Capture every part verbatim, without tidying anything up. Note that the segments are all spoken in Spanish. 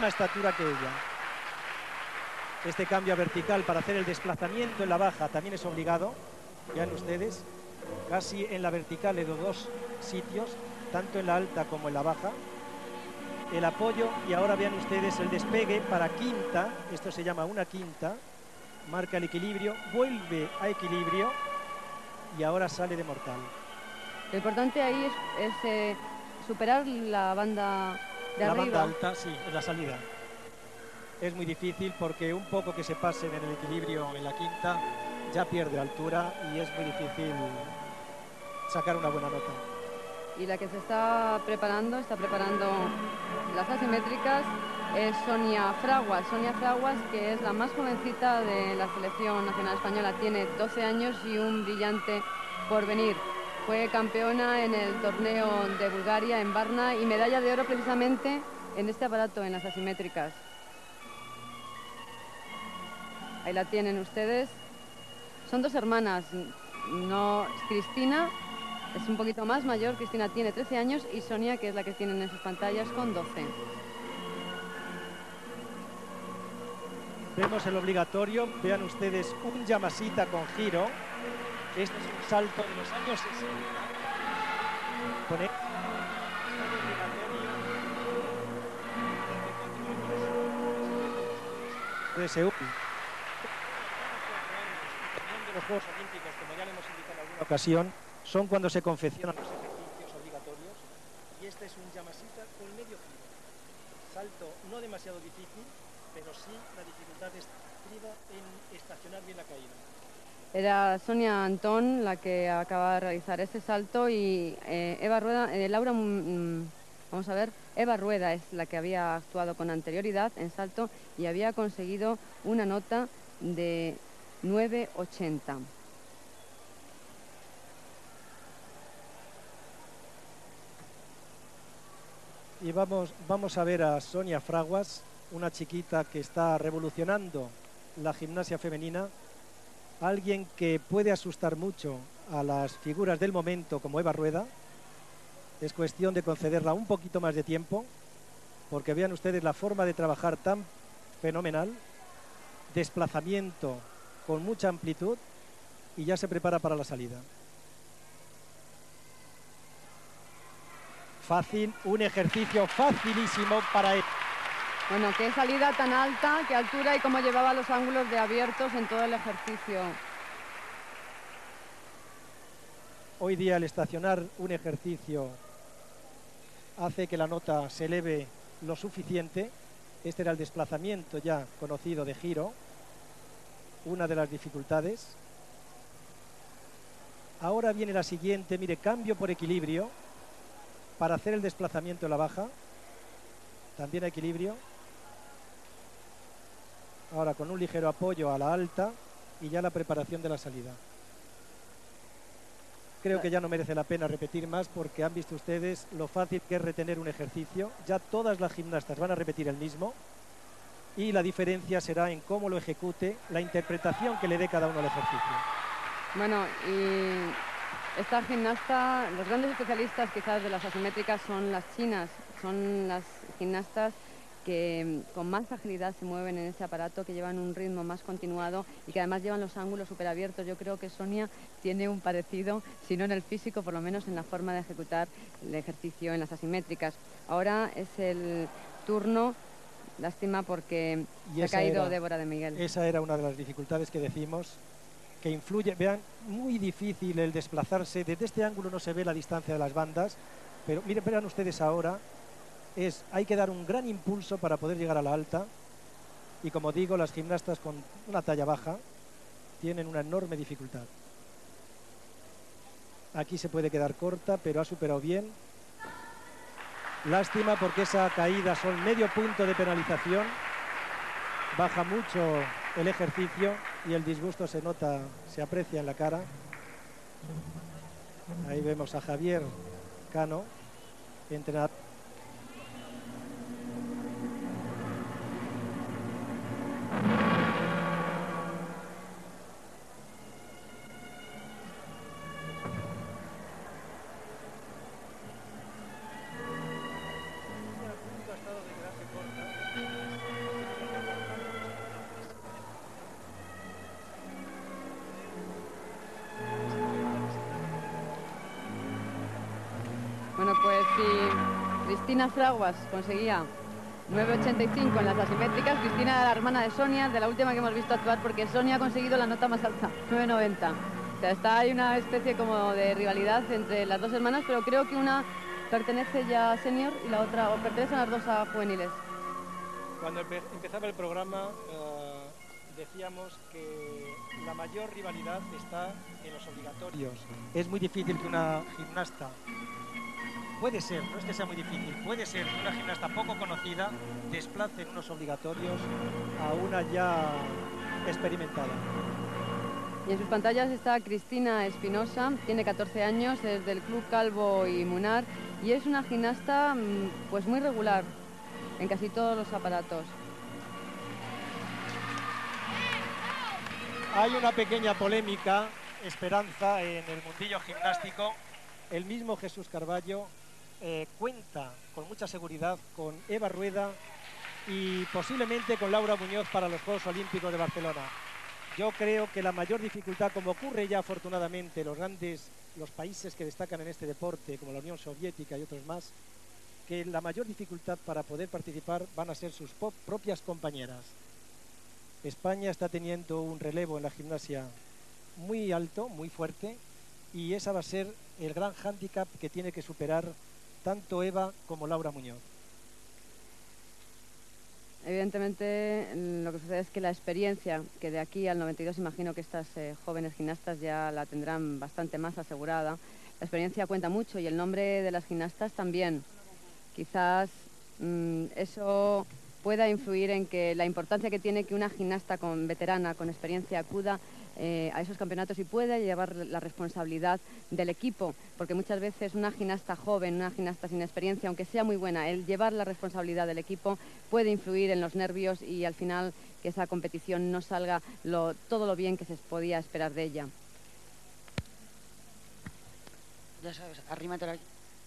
misma estatura que ella. Este cambio a vertical para hacer el desplazamiento en la baja también es obligado. Vean ustedes, casi en la vertical en los dos sitios, tanto en la alta como en la baja. El apoyo, y ahora vean ustedes el despegue para quinta, esto se llama una quinta, marca el equilibrio, vuelve a equilibrio y ahora sale de mortal. Lo importante ahí es, es eh, superar la banda de la arriba. banda alta, sí, en la salida. Es muy difícil porque un poco que se pasen en el equilibrio en la quinta ya pierde altura y es muy difícil sacar una buena nota. Y la que se está preparando, está preparando las asimétricas, es Sonia Fraguas. Sonia Fraguas, que es la más jovencita de la selección nacional española, tiene doce años y un brillante porvenir. Fue campeona en el torneo de Bulgaria, en Varna, y medalla de oro precisamente en este aparato, en las asimétricas. Ahí la tienen ustedes. Son dos hermanas, no, Cristina es un poquito más mayor, Cristina tiene trece años y Sonia, que es la que tienen en sus pantallas, con doce. Vemos el obligatorio, vean ustedes un Yamashita con giro. Este es un salto de los años sesenta. Con el... de Seúl. De los Juegos Olímpicos, como ya le hemos indicado en alguna ocasión, son cuando se confeccionan los ejercicios obligatorios. Y este es un Yamashita con medio giro. Salto no demasiado difícil, pero sí la dificultad estriba en estacionar bien la caída. Era Sonia Antón la que acaba de realizar ese salto y eh, Eva Rueda, eh, Laura, mmm, vamos a ver, Eva Rueda es la que había actuado con anterioridad en salto y había conseguido una nota de nueve ochenta. Y vamos, vamos a ver a Sonia Fraguas, una chiquita que está revolucionando la gimnasia femenina, alguien que puede asustar mucho a las figuras del momento como Eva Rueda. Es cuestión de concederla un poquito más de tiempo, porque vean ustedes la forma de trabajar tan fenomenal, desplazamiento con mucha amplitud y ya se prepara para la salida. Fácil, un ejercicio facilísimo para él. Bueno, qué salida tan alta, qué altura y cómo llevaba los ángulos de abiertos en todo el ejercicio. Hoy día el estacionar un ejercicio hace que la nota se eleve lo suficiente. Este era el desplazamiento ya conocido de giro, una de las dificultades. Ahora viene la siguiente, mire, cambio por equilibrio para hacer el desplazamiento en la baja. También equilibrio. Ahora con un ligero apoyo a la alta y ya la preparación de la salida. Creo que ya no merece la pena repetir más porque han visto ustedes lo fácil que es retener un ejercicio. Ya todas las gimnastas van a repetir el mismo y la diferencia será en cómo lo ejecute, la interpretación que le dé cada uno al ejercicio. Bueno, y esta gimnasta, los grandes especialistas quizás de las asimétricas son las chinas, son las gimnastas que con más agilidad se mueven en ese aparato, que llevan un ritmo más continuado y que además llevan los ángulos súper abiertos. Yo creo que Sonia tiene un parecido, si no en el físico, por lo menos en la forma de ejecutar el ejercicio en las asimétricas. Ahora es el turno, lástima porque se ha caído era, Débora de Miguel. Esa era una de las dificultades que decimos, que influye. Vean, muy difícil el desplazarse. Desde este ángulo no se ve la distancia de las bandas, pero miren, vean ustedes ahora. Es, hay que dar un gran impulso para poder llegar a la alta y como digo, las gimnastas con una talla baja tienen una enorme dificultad. Aquí se puede quedar corta, pero ha superado bien. Lástima porque esa caída son medio punto de penalización, baja mucho el ejercicio y el disgusto se nota, se aprecia en la cara. Ahí vemos a Javier Cano, entrenador. si Cristina Fraguas conseguía nueve ochenta y cinco en las asimétricas, Cristina era la hermana de Sonia, de la última que hemos visto actuar, porque Sonia ha conseguido la nota más alta, nueve noventa. O sea, está hay una especie como de rivalidad entre las dos hermanas, pero creo que una pertenece ya a senior y la otra, o pertenecen las dos a juveniles. Cuando empe empezaba el programa uh, decíamos que la mayor rivalidad está en los obligatorios. Es muy difícil que una gimnasta, puede ser, no es que sea muy difícil, puede ser que una gimnasta poco conocida desplace en unos obligatorios a una ya experimentada. Y en sus pantallas está Cristina Espinosa, tiene catorce años, es del Club Calvo y Munar y es una gimnasta pues muy regular en casi todos los aparatos. Hay una pequeña polémica, Esperanza, en el mundillo gimnástico. El mismo Jesús Carballo eh, cuenta con mucha seguridad con Eva Rueda y posiblemente con Laura Muñoz para los Juegos Olímpicos de Barcelona. Yo creo que la mayor dificultad, como ocurre ya afortunadamente en los grandes, los países que destacan en este deporte, como la Unión Soviética y otros más, que la mayor dificultad para poder participar van a ser sus propias compañeras. España está teniendo un relevo en la gimnasia muy alto, muy fuerte, y esa va a ser el gran hándicap que tiene que superar tanto Eva como Laura Muñoz. Evidentemente lo que sucede es que la experiencia, que de aquí al noventa y dos imagino que estas eh, jóvenes gimnastas ya la tendrán bastante más asegurada, la experiencia cuenta mucho y el nombre de las gimnastas también. Quizás mmm, eso pueda influir en que la importancia que tiene que una gimnasta con veterana, con experiencia, acuda eh, a esos campeonatos y pueda llevar la responsabilidad del equipo, porque muchas veces una gimnasta joven, una gimnasta sin experiencia, aunque sea muy buena, el llevar la responsabilidad del equipo puede influir en los nervios y al final que esa competición no salga lo, todo lo bien que se podía esperar de ella. Ya sabes, arrímatelo aquí.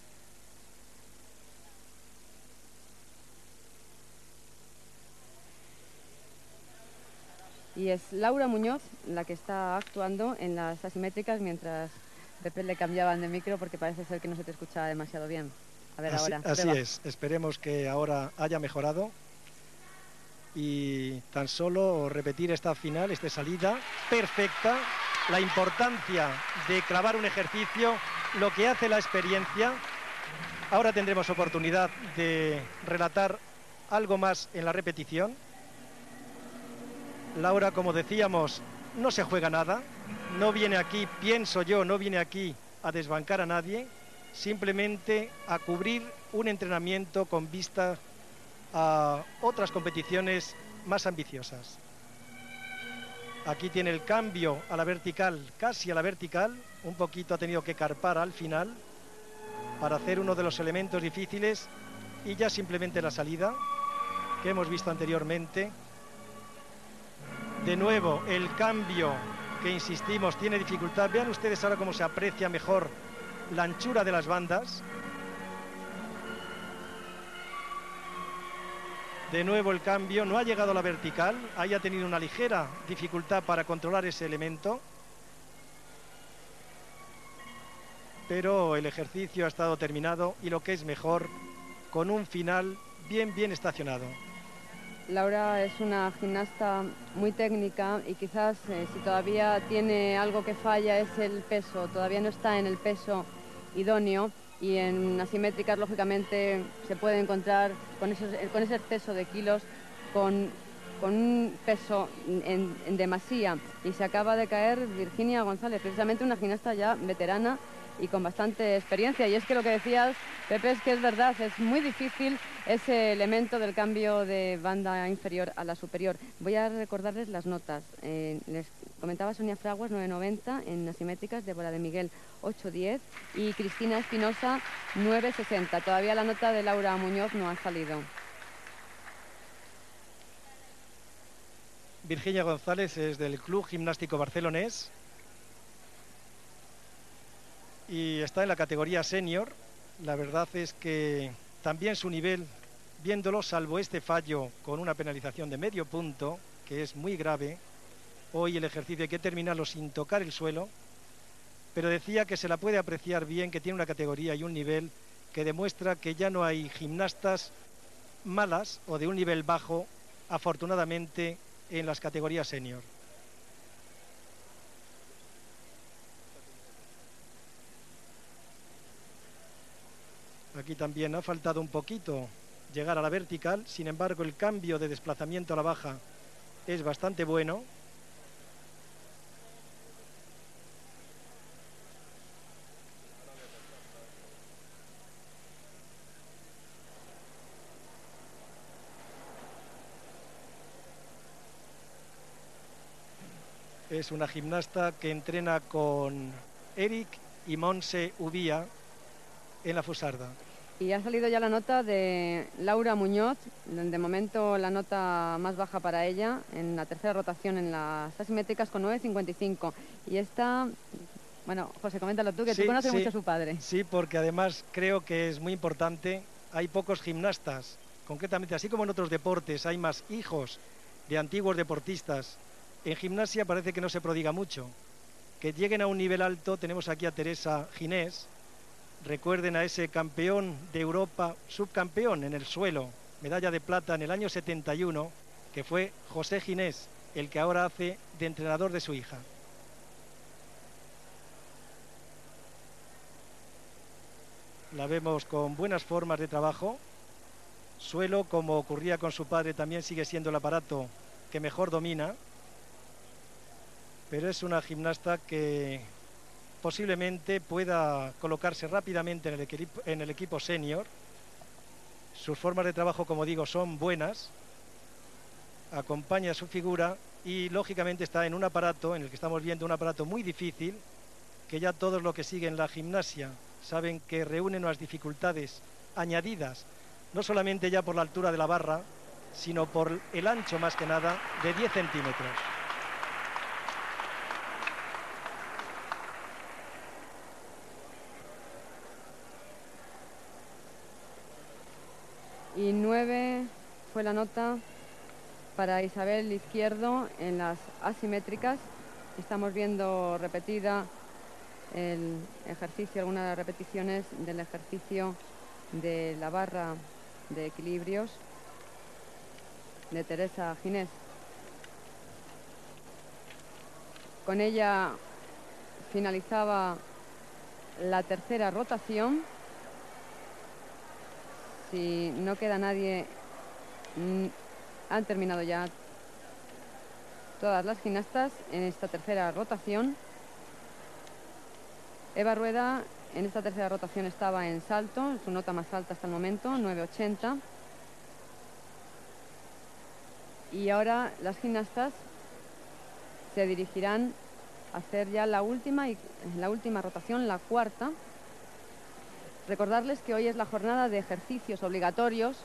Y es Laura Muñoz la que está actuando en las asimétricas mientras Pepe le cambiaban de micro porque parece ser que no se te escucha demasiado bien. A ver, así, ahora. Así prueba. es, esperemos que ahora haya mejorado y tan solo repetir esta final, esta salida perfecta, la importancia de clavar un ejercicio, lo que hace la experiencia. Ahora tendremos oportunidad de relatar algo más en la repetición. Laura, como decíamos, no se juega nada, no viene aquí, pienso yo, no viene aquí a desbancar a nadie, simplemente a cubrir un entrenamiento con vista a otras competiciones más ambiciosas. Aquí tiene el cambio a la vertical, casi a la vertical, un poquito ha tenido que carpar al final para hacer uno de los elementos difíciles y ya simplemente la salida que hemos visto anteriormente. De nuevo, el cambio que insistimos tiene dificultad. Vean ustedes ahora cómo se aprecia mejor la anchura de las bandas. De nuevo el cambio, no ha llegado a la vertical, ahí ha tenido una ligera dificultad para controlar ese elemento. Pero el ejercicio ha estado terminado y lo que es mejor, con un final bien, bien estacionado. Laura es una gimnasta muy técnica y quizás eh, si todavía tiene algo que falla es el peso, todavía no está en el peso idóneo y en asimétricas lógicamente se puede encontrar con, esos, con ese exceso de kilos, con, con un peso en, en demasía y se acaba de caer Virginia González, precisamente una gimnasta ya veterana y con bastante experiencia. Y es que lo que decías, Pepe, es que es verdad, es muy difícil ese elemento del cambio de banda inferior a la superior. Voy a recordarles las notas. Eh, les comentaba Sonia Fraguas, nueve noventa en asimétricas, Débora de Miguel, ocho diez y Cristina Espinosa, nueve sesenta. Todavía la nota de Laura Muñoz no ha salido. Virginia González es del Club Gimnástico Barcelonés y está en la categoría senior. La verdad es que también su nivel, viéndolo, salvo este fallo con una penalización de medio punto, que es muy grave, hoy el ejercicio hay que terminarlo sin tocar el suelo, pero decía que se la puede apreciar bien, que tiene una categoría y un nivel que demuestra que ya no hay gimnastas malas o de un nivel bajo, afortunadamente, en las categorías senior. Aquí también ha faltado un poquito llegar a la vertical, sin embargo el cambio de desplazamiento a la baja es bastante bueno. Es una gimnasta que entrena con Eric y Monse Ubía en la Fusarda. Y ha salido ya la nota de Laura Muñoz, de momento la nota más baja para ella, en la tercera rotación en las asimétricas con nueve cincuenta y cinco. Y esta, bueno, José, coméntalo tú, que Sí, tú conoces sí, mucho a su padre. Sí, porque además creo que es muy importante. Hay pocos gimnastas, concretamente, así como en otros deportes, hay más hijos de antiguos deportistas. En gimnasia parece que no se prodiga mucho. Que lleguen a un nivel alto, tenemos aquí a Teresa Ginés. Recuerden a ese campeón de Europa, subcampeón en el suelo, medalla de plata en el año setenta y uno, que fue José Ginés, el que ahora hace de entrenador de su hija. La vemos con buenas formas de trabajo. Suelo, como ocurría con su padre, también sigue siendo el aparato que mejor domina. Pero es una gimnasta que posiblemente pueda colocarse rápidamente en el, equipo, en el equipo senior. Sus formas de trabajo, como digo, son buenas. Acompaña su figura y, lógicamente, está en un aparato, en el que estamos viendo un aparato muy difícil, que ya todos los que siguen la gimnasia saben que reúne unas dificultades añadidas, no solamente ya por la altura de la barra, sino por el ancho, más que nada, de diez centímetros. Y nueve fue la nota para Isabel Izquierdo en las asimétricas. Estamos viendo repetida el ejercicio, algunas de las repeticiones del ejercicio de la barra de equilibrios de Teresa Ginés. Con ella finalizaba la tercera rotación. Si no queda nadie, han terminado ya todas las gimnastas en esta tercera rotación. Eva Rueda en esta tercera rotación estaba en salto, su nota más alta hasta el momento, nueve ochenta. Y ahora las gimnastas se dirigirán a hacer ya la última, y, la última rotación, la cuarta. Recordarles que hoy es la jornada de ejercicios obligatorios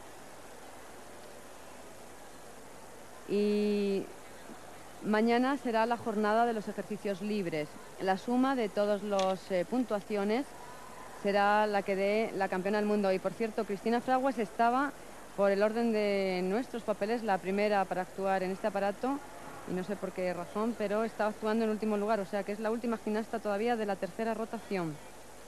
y mañana será la jornada de los ejercicios libres. La suma de todas las eh, puntuaciones será la que dé la campeona del mundo. Y por cierto, Cristina Fraguas estaba, por el orden de nuestros papeles, la primera para actuar en este aparato, y no sé por qué razón, pero estaba actuando en último lugar, o sea que es la última gimnasta todavía de la tercera rotación.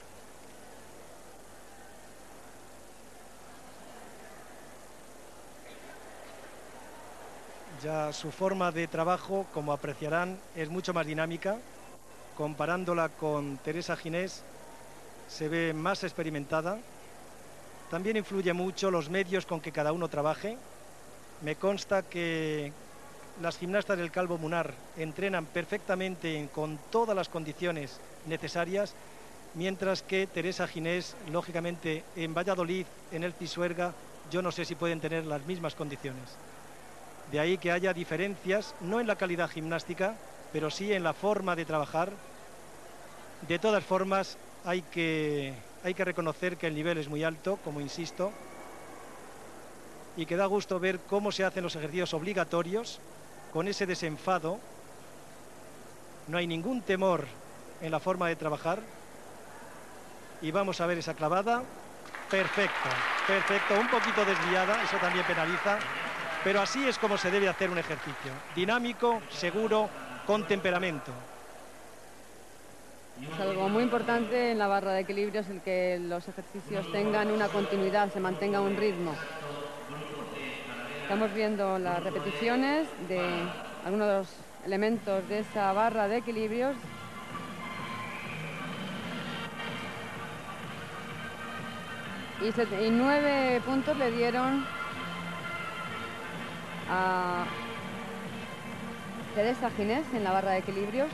Ya su forma de trabajo, como apreciarán, es mucho más dinámica. Comparándola con Teresa Ginés, se ve más experimentada. También influye mucho los medios con que cada uno trabaje. Me consta que las gimnastas del Calvo Munar entrenan perfectamente con todas las condiciones necesarias, mientras que Teresa Ginés, lógicamente, en Valladolid, en el Pisuerga, yo no sé si pueden tener las mismas condiciones. De ahí que haya diferencias, no en la calidad gimnástica, pero sí en la forma de trabajar. De todas formas, hay que, hay que reconocer que el nivel es muy alto, como insisto, y que da gusto ver cómo se hacen los ejercicios obligatorios, con ese desenfado. No hay ningún temor en la forma de trabajar. Y vamos a ver esa clavada. Perfecto, perfecto, un poquito desviada, eso también penaliza. Pero así es como se debe hacer un ejercicio. Dinámico, seguro, con temperamento. Es algo muy importante en la barra de equilibrios el que los ejercicios tengan una continuidad, se mantenga un ritmo. Estamos viendo las repeticiones de algunos de los elementos de esa barra de equilibrios. Y, set, y nueve puntos le dieron a Teresa Ginés en la barra de equilibrios.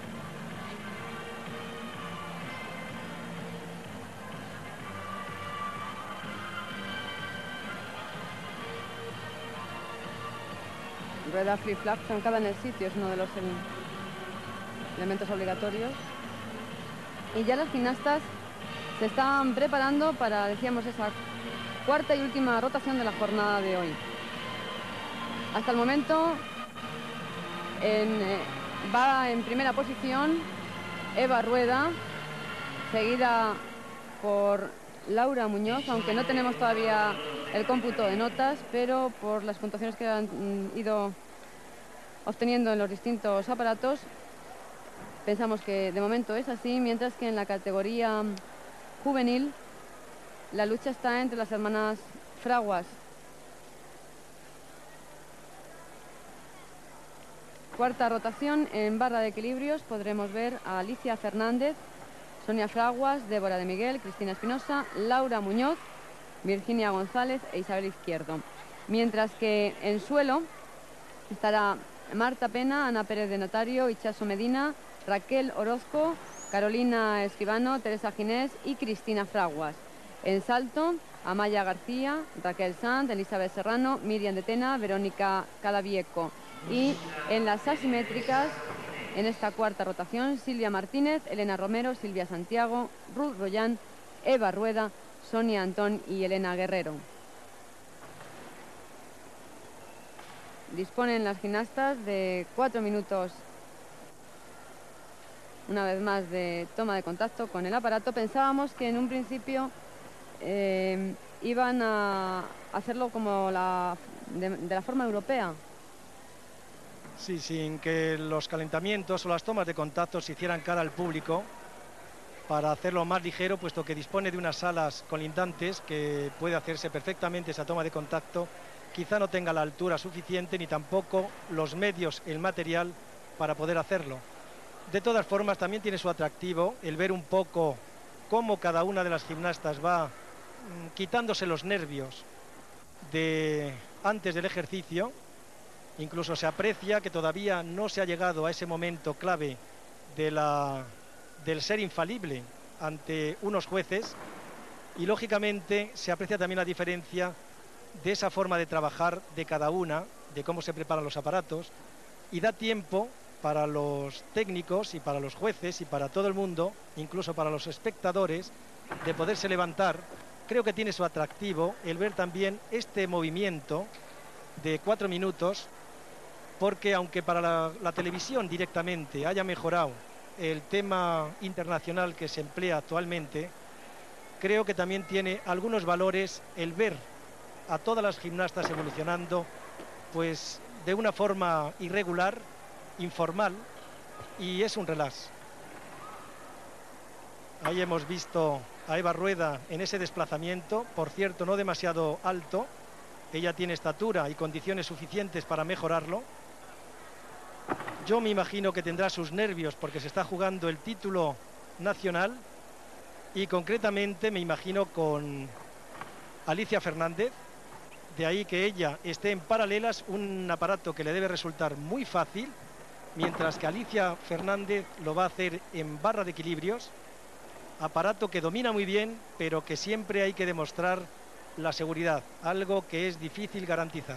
Rueda flip-flap zancada en el sitio, es uno de los elementos obligatorios. Y ya las gimnastas se están preparando para, decíamos, esa cuarta y última rotación de la jornada de hoy. Hasta el momento en, eh, va en primera posición Eva Rueda, seguida por Laura Muñoz, aunque no tenemos todavía el cómputo de notas, pero por las puntuaciones que han mm, ido obteniendo en los distintos aparatos, pensamos que de momento es así, mientras que en la categoría juvenil la lucha está entre las hermanas Fraguas. Cuarta rotación en barra de equilibrios, podremos ver a Alicia Fernández, Sonia Fraguas, Débora de Miguel, Cristina Espinosa, Laura Muñoz, Virginia González e Isabel Izquierdo. Mientras que en suelo estará Marta Pena, Ana Pérez de Notario, Ichaso Medina, Raquel Orozco, Carolina Escribano, Teresa Ginés y Cristina Fraguas. En salto, Amaya García, Raquel Sanz, Elizabeth Serrano, Miriam de Tena, Verónica Cadavieco. Y en las asimétricas, en esta cuarta rotación, Silvia Martínez, Elena Romero, Silvia Santiago, Ruth Rollán, Eva Rueda, Sonia Antón y Elena Guerrero. Disponen las gimnastas de cuatro minutos, una vez más, de toma de contacto con el aparato. Pensábamos que en un principio eh, iban a hacerlo como la, de, de la forma europea. Sí, sin que los calentamientos o las tomas de contacto se hicieran cara al público, para hacerlo más ligero, puesto que dispone de unas salas colindantes que puede hacerse perfectamente esa toma de contacto. Quizá no tenga la altura suficiente ni tampoco los medios, el material para poder hacerlo. De todas formas, también tiene su atractivo el ver un poco cómo cada una de las gimnastas va mmm, quitándose los nervios de antes del ejercicio. Incluso se aprecia que todavía no se ha llegado a ese momento clave de la, del ser infalible ante unos jueces, y lógicamente se aprecia también la diferencia de esa forma de trabajar de cada una, de cómo se preparan los aparatos, y da tiempo para los técnicos y para los jueces y para todo el mundo, incluso para los espectadores, de poderse levantar. Creo que tiene su atractivo el ver también este movimiento de cuatro minutos, porque aunque para la, la televisión directamente haya mejorado el tema internacional que se emplea actualmente, creo que también tiene algunos valores el ver a todas las gimnastas evolucionando pues de una forma irregular, informal, y es un relax. Ahí hemos visto a Eva Rueda en ese desplazamiento, por cierto no demasiado alto. Ella tiene estatura y condiciones suficientes para mejorarlo. Yo me imagino que tendrá sus nervios porque se está jugando el título nacional, y concretamente me imagino con Alicia Fernández. De ahí que ella esté en paralelas, un aparato que le debe resultar muy fácil, mientras que Alicia Fernández lo va a hacer en barra de equilibrios, aparato que domina muy bien, pero que siempre hay que demostrar la seguridad, algo que es difícil garantizar.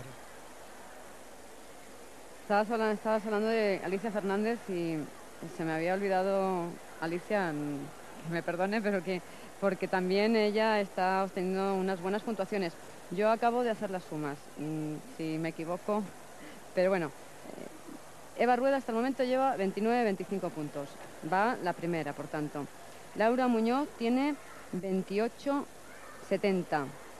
Estabas hablando, estabas hablando de Alicia Fernández y se me había olvidado, Alicia, que me perdone, pero que porque también ella está obteniendo unas buenas puntuaciones. Yo acabo de hacer las sumas, si me equivoco, pero bueno, Eva Rueda hasta el momento lleva veintinueve veinticinco puntos, va la primera, por tanto. Laura Muñoz tiene veintiocho setenta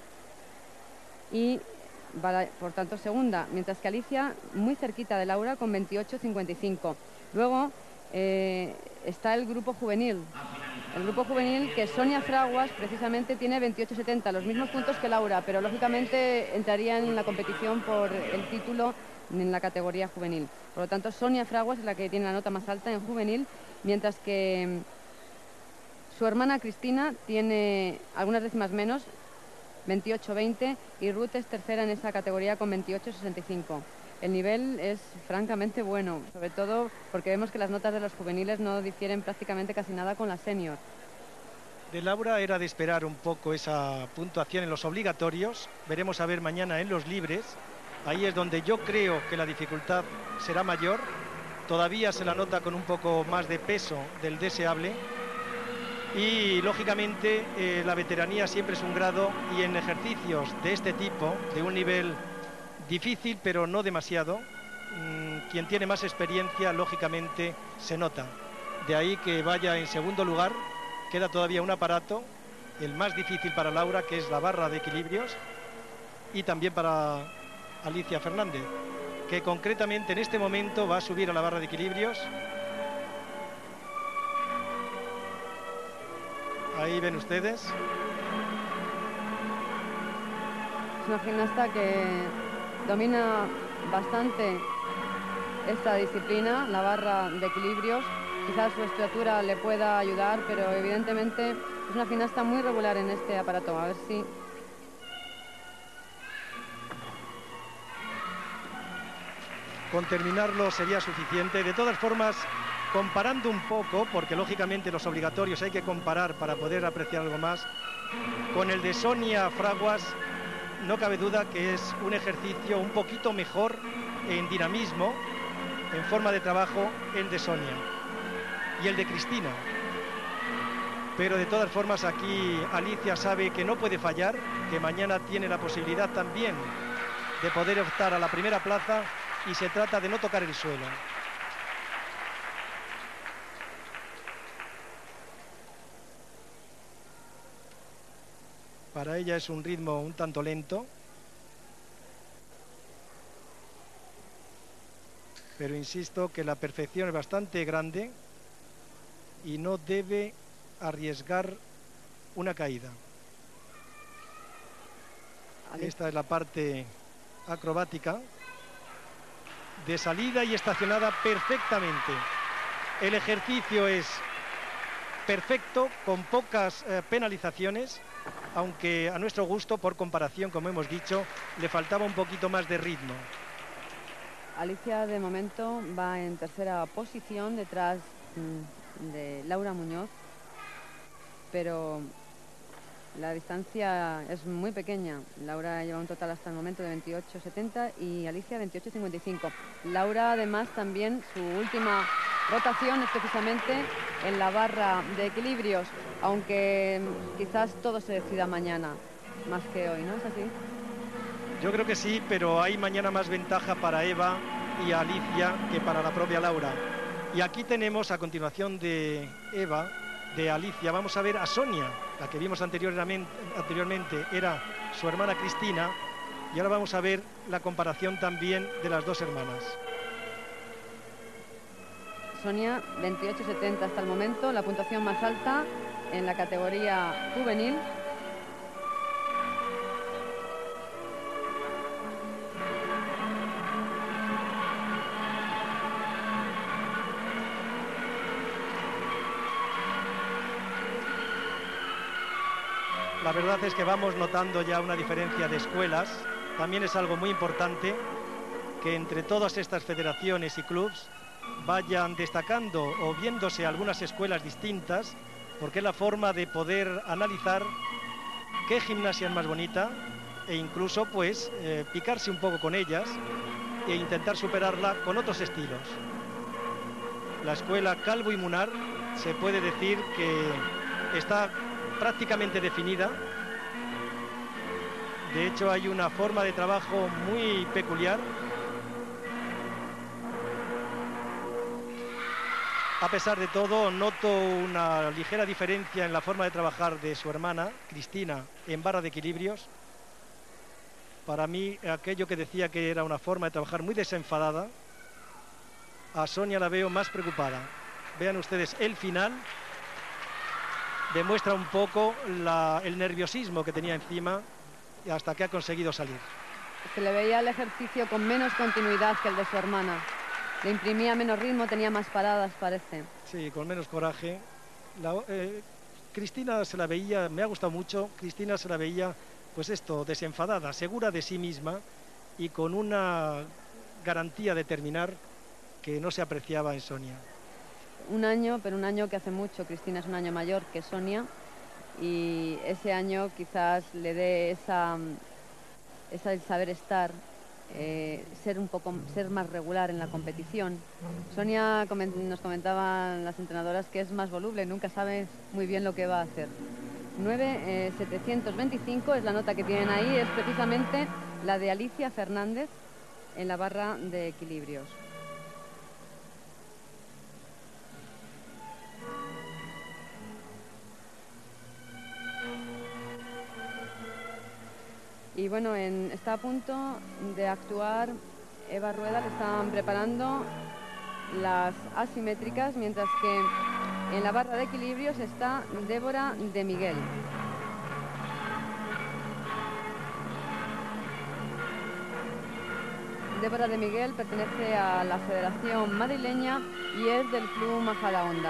y va, por tanto, segunda, mientras que Alicia muy cerquita de Laura con veintiocho cincuenta y cinco. Luego eh, está el grupo juvenil. El grupo juvenil que Sonia Fraguas precisamente tiene veintiocho setenta, los mismos puntos que Laura, pero lógicamente entraría en la competición por el título en la categoría juvenil. Por lo tanto, Sonia Fraguas es la que tiene la nota más alta en juvenil, mientras que su hermana Cristina tiene algunas décimas menos, veintiocho veinte, y Ruth es tercera en esa categoría con veintiocho sesenta y cinco. El nivel es francamente bueno, sobre todo porque vemos que las notas de los juveniles no difieren prácticamente casi nada con la senior. De Laura era de esperar un poco esa puntuación en los obligatorios. Veremos a ver mañana en los libres. Ahí es donde yo creo que la dificultad será mayor. Todavía se la nota con un poco más de peso del deseable. Y lógicamente eh, la veteranía siempre es un grado, y en ejercicios de este tipo, de un nivel difícil pero no demasiado, mmm, quien tiene más experiencia lógicamente se nota. De ahí que vaya en segundo lugar. Queda todavía un aparato, el más difícil para Laura, que es la barra de equilibrios, y también para Alicia Fernández, que concretamente en este momento va a subir a la barra de equilibrios. Ahí ven ustedes. Es una gimnasta que domina bastante esta disciplina, la barra de equilibrios. Quizás su estatura le pueda ayudar, pero evidentemente es una gimnasta muy regular en este aparato. A ver si... Con terminarlo sería suficiente. De todas formas, comparando un poco, porque lógicamente los obligatorios hay que comparar para poder apreciar algo más, con el de Sonia Fraguas, no cabe duda que es un ejercicio un poquito mejor en dinamismo, en forma de trabajo, el de Sonia y el de Cristina. Pero de todas formas aquí Alicia sabe que no puede fallar, que mañana tiene la posibilidad también de poder optar a la primera plaza, y se trata de no tocar el suelo. Para ella es un ritmo un tanto lento, pero insisto que la perfección es bastante grande y no debe arriesgar una caída. Esta es la parte acrobática, de salida y estacionada perfectamente. El ejercicio es perfecto, con pocas eh, penalizaciones, aunque a nuestro gusto, por comparación, como hemos dicho, le faltaba un poquito más de ritmo. Alicia de momento va en tercera posición detrás mmm, de Laura Muñoz, pero la distancia es muy pequeña. Laura lleva un total hasta el momento de veintiocho setenta y Alicia veintiocho cincuenta y cinco. Laura además también su última rotación es precisamente en la barra de equilibrios, aunque quizás todo se decida mañana más que hoy, ¿no es así? Yo creo que sí, pero hay mañana más ventaja para Eva y Alicia que para la propia Laura. Y aquí tenemos, a continuación de Eva, de Alicia, vamos a ver a Sonia, la que vimos anteriormente, anteriormente era su hermana Cristina, y ahora vamos a ver la comparación también de las dos hermanas. Sonia veintiocho setenta hasta el momento, la puntuación más alta en la categoría juvenil. La verdad es que vamos notando ya una diferencia de escuelas. También es algo muy importante que entre todas estas federaciones y clubs vayan destacando o viéndose algunas escuelas distintas, porque es la forma de poder analizar qué gimnasia es más bonita e incluso pues eh, picarse un poco con ellas e intentar superarla con otros estilos. La escuela Calvo y Munar se puede decir que está prácticamente definida. De hecho, hay una forma de trabajo muy peculiar. A pesar de todo, noto una ligera diferencia en la forma de trabajar de su hermana, Cristina, en barra de equilibrios. Para mí, aquello que decía que era una forma de trabajar muy desenfadada, a Sonia la veo más preocupada. Vean ustedes el final. Demuestra un poco la, el nerviosismo que tenía encima y hasta que ha conseguido salir. Se le veía el ejercicio con menos continuidad que el de su hermana. Le imprimía menos ritmo, tenía más paradas, parece. Sí, con menos coraje. La, eh, Cristina se la veía, me ha gustado mucho, Cristina se la veía, pues esto, desenfadada, segura de sí misma y con una garantía de terminar que no se apreciaba en Sonia. Un año, pero un año que hace mucho. Cristina es un año mayor que Sonia y ese año quizás le dé esa, esa el saber estar, eh, ser un poco, ser más regular en la competición. Sonia coment, nos comentaban las entrenadoras que es más voluble, nunca sabe muy bien lo que va a hacer. nueve mil setecientos veinticinco es la nota que tienen ahí, es precisamente la de Alicia Fernández en la barra de equilibrios. Y bueno, en, está a punto de actuar Eva Rueda, le están preparando las asimétricas, mientras que en la barra de equilibrios está Débora de Miguel. Débora de Miguel pertenece a la Federación Madrileña y es del Club Majadahonda.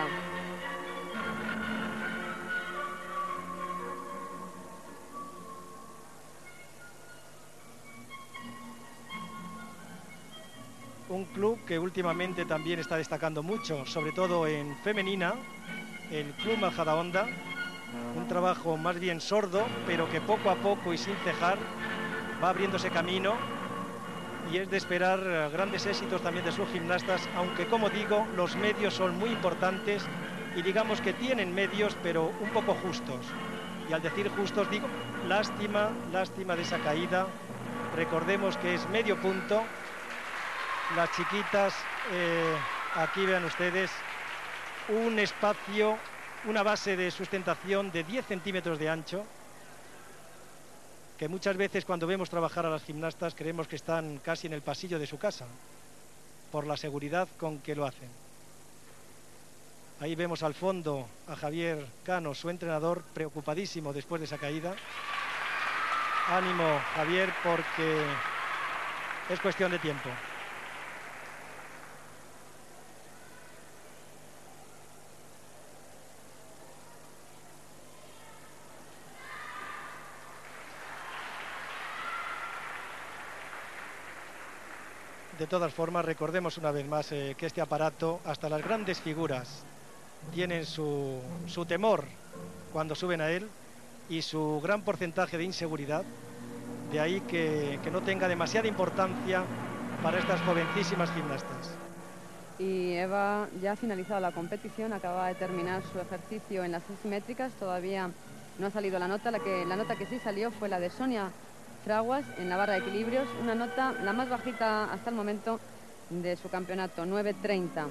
Un club que últimamente también está destacando mucho, sobre todo en femenina, el Club Majadahonda. Un trabajo más bien sordo, pero que poco a poco y sin cejar va abriéndose camino. Y es de esperar grandes éxitos también de sus gimnastas, aunque como digo, los medios son muy importantes y digamos que tienen medios, pero un poco justos. Y al decir justos digo, lástima, lástima de esa caída. Recordemos que es medio punto. Las chiquitas, eh, aquí vean ustedes, un espacio, una base de sustentación de diez centímetros de ancho, que muchas veces cuando vemos trabajar a las gimnastas creemos que están casi en el pasillo de su casa, por la seguridad con que lo hacen. Ahí vemos al fondo a Javier Cano, su entrenador, preocupadísimo después de esa caída. Ánimo, Javier, porque es cuestión de tiempo. De todas formas, recordemos una vez más eh, que este aparato, hasta las grandes figuras, tienen su, su temor cuando suben a él y su gran porcentaje de inseguridad. De ahí que, que no tenga demasiada importancia para estas jovencísimas gimnastas. Y Eva ya ha finalizado la competición, acaba de terminar su ejercicio en las asimétricas, todavía no ha salido la nota, la, que, la nota que sí salió fue la de Sonia Fraguas en la barra de equilibrios, una nota la más bajita hasta el momento de su campeonato, nueve treinta.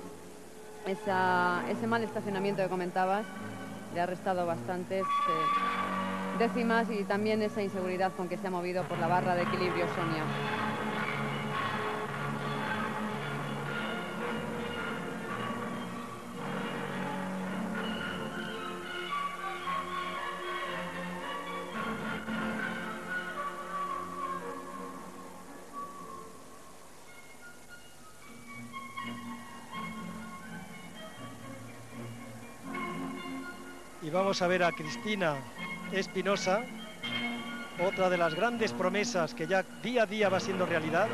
Esa, ese mal estacionamiento que comentabas le ha restado bastantes eh, décimas y también esa inseguridad con que se ha movido por la barra de equilibrio Sonia. Y vamos a ver a Cristina Espinosa, otra de las grandes promesas que ya día a día va siendo realidad.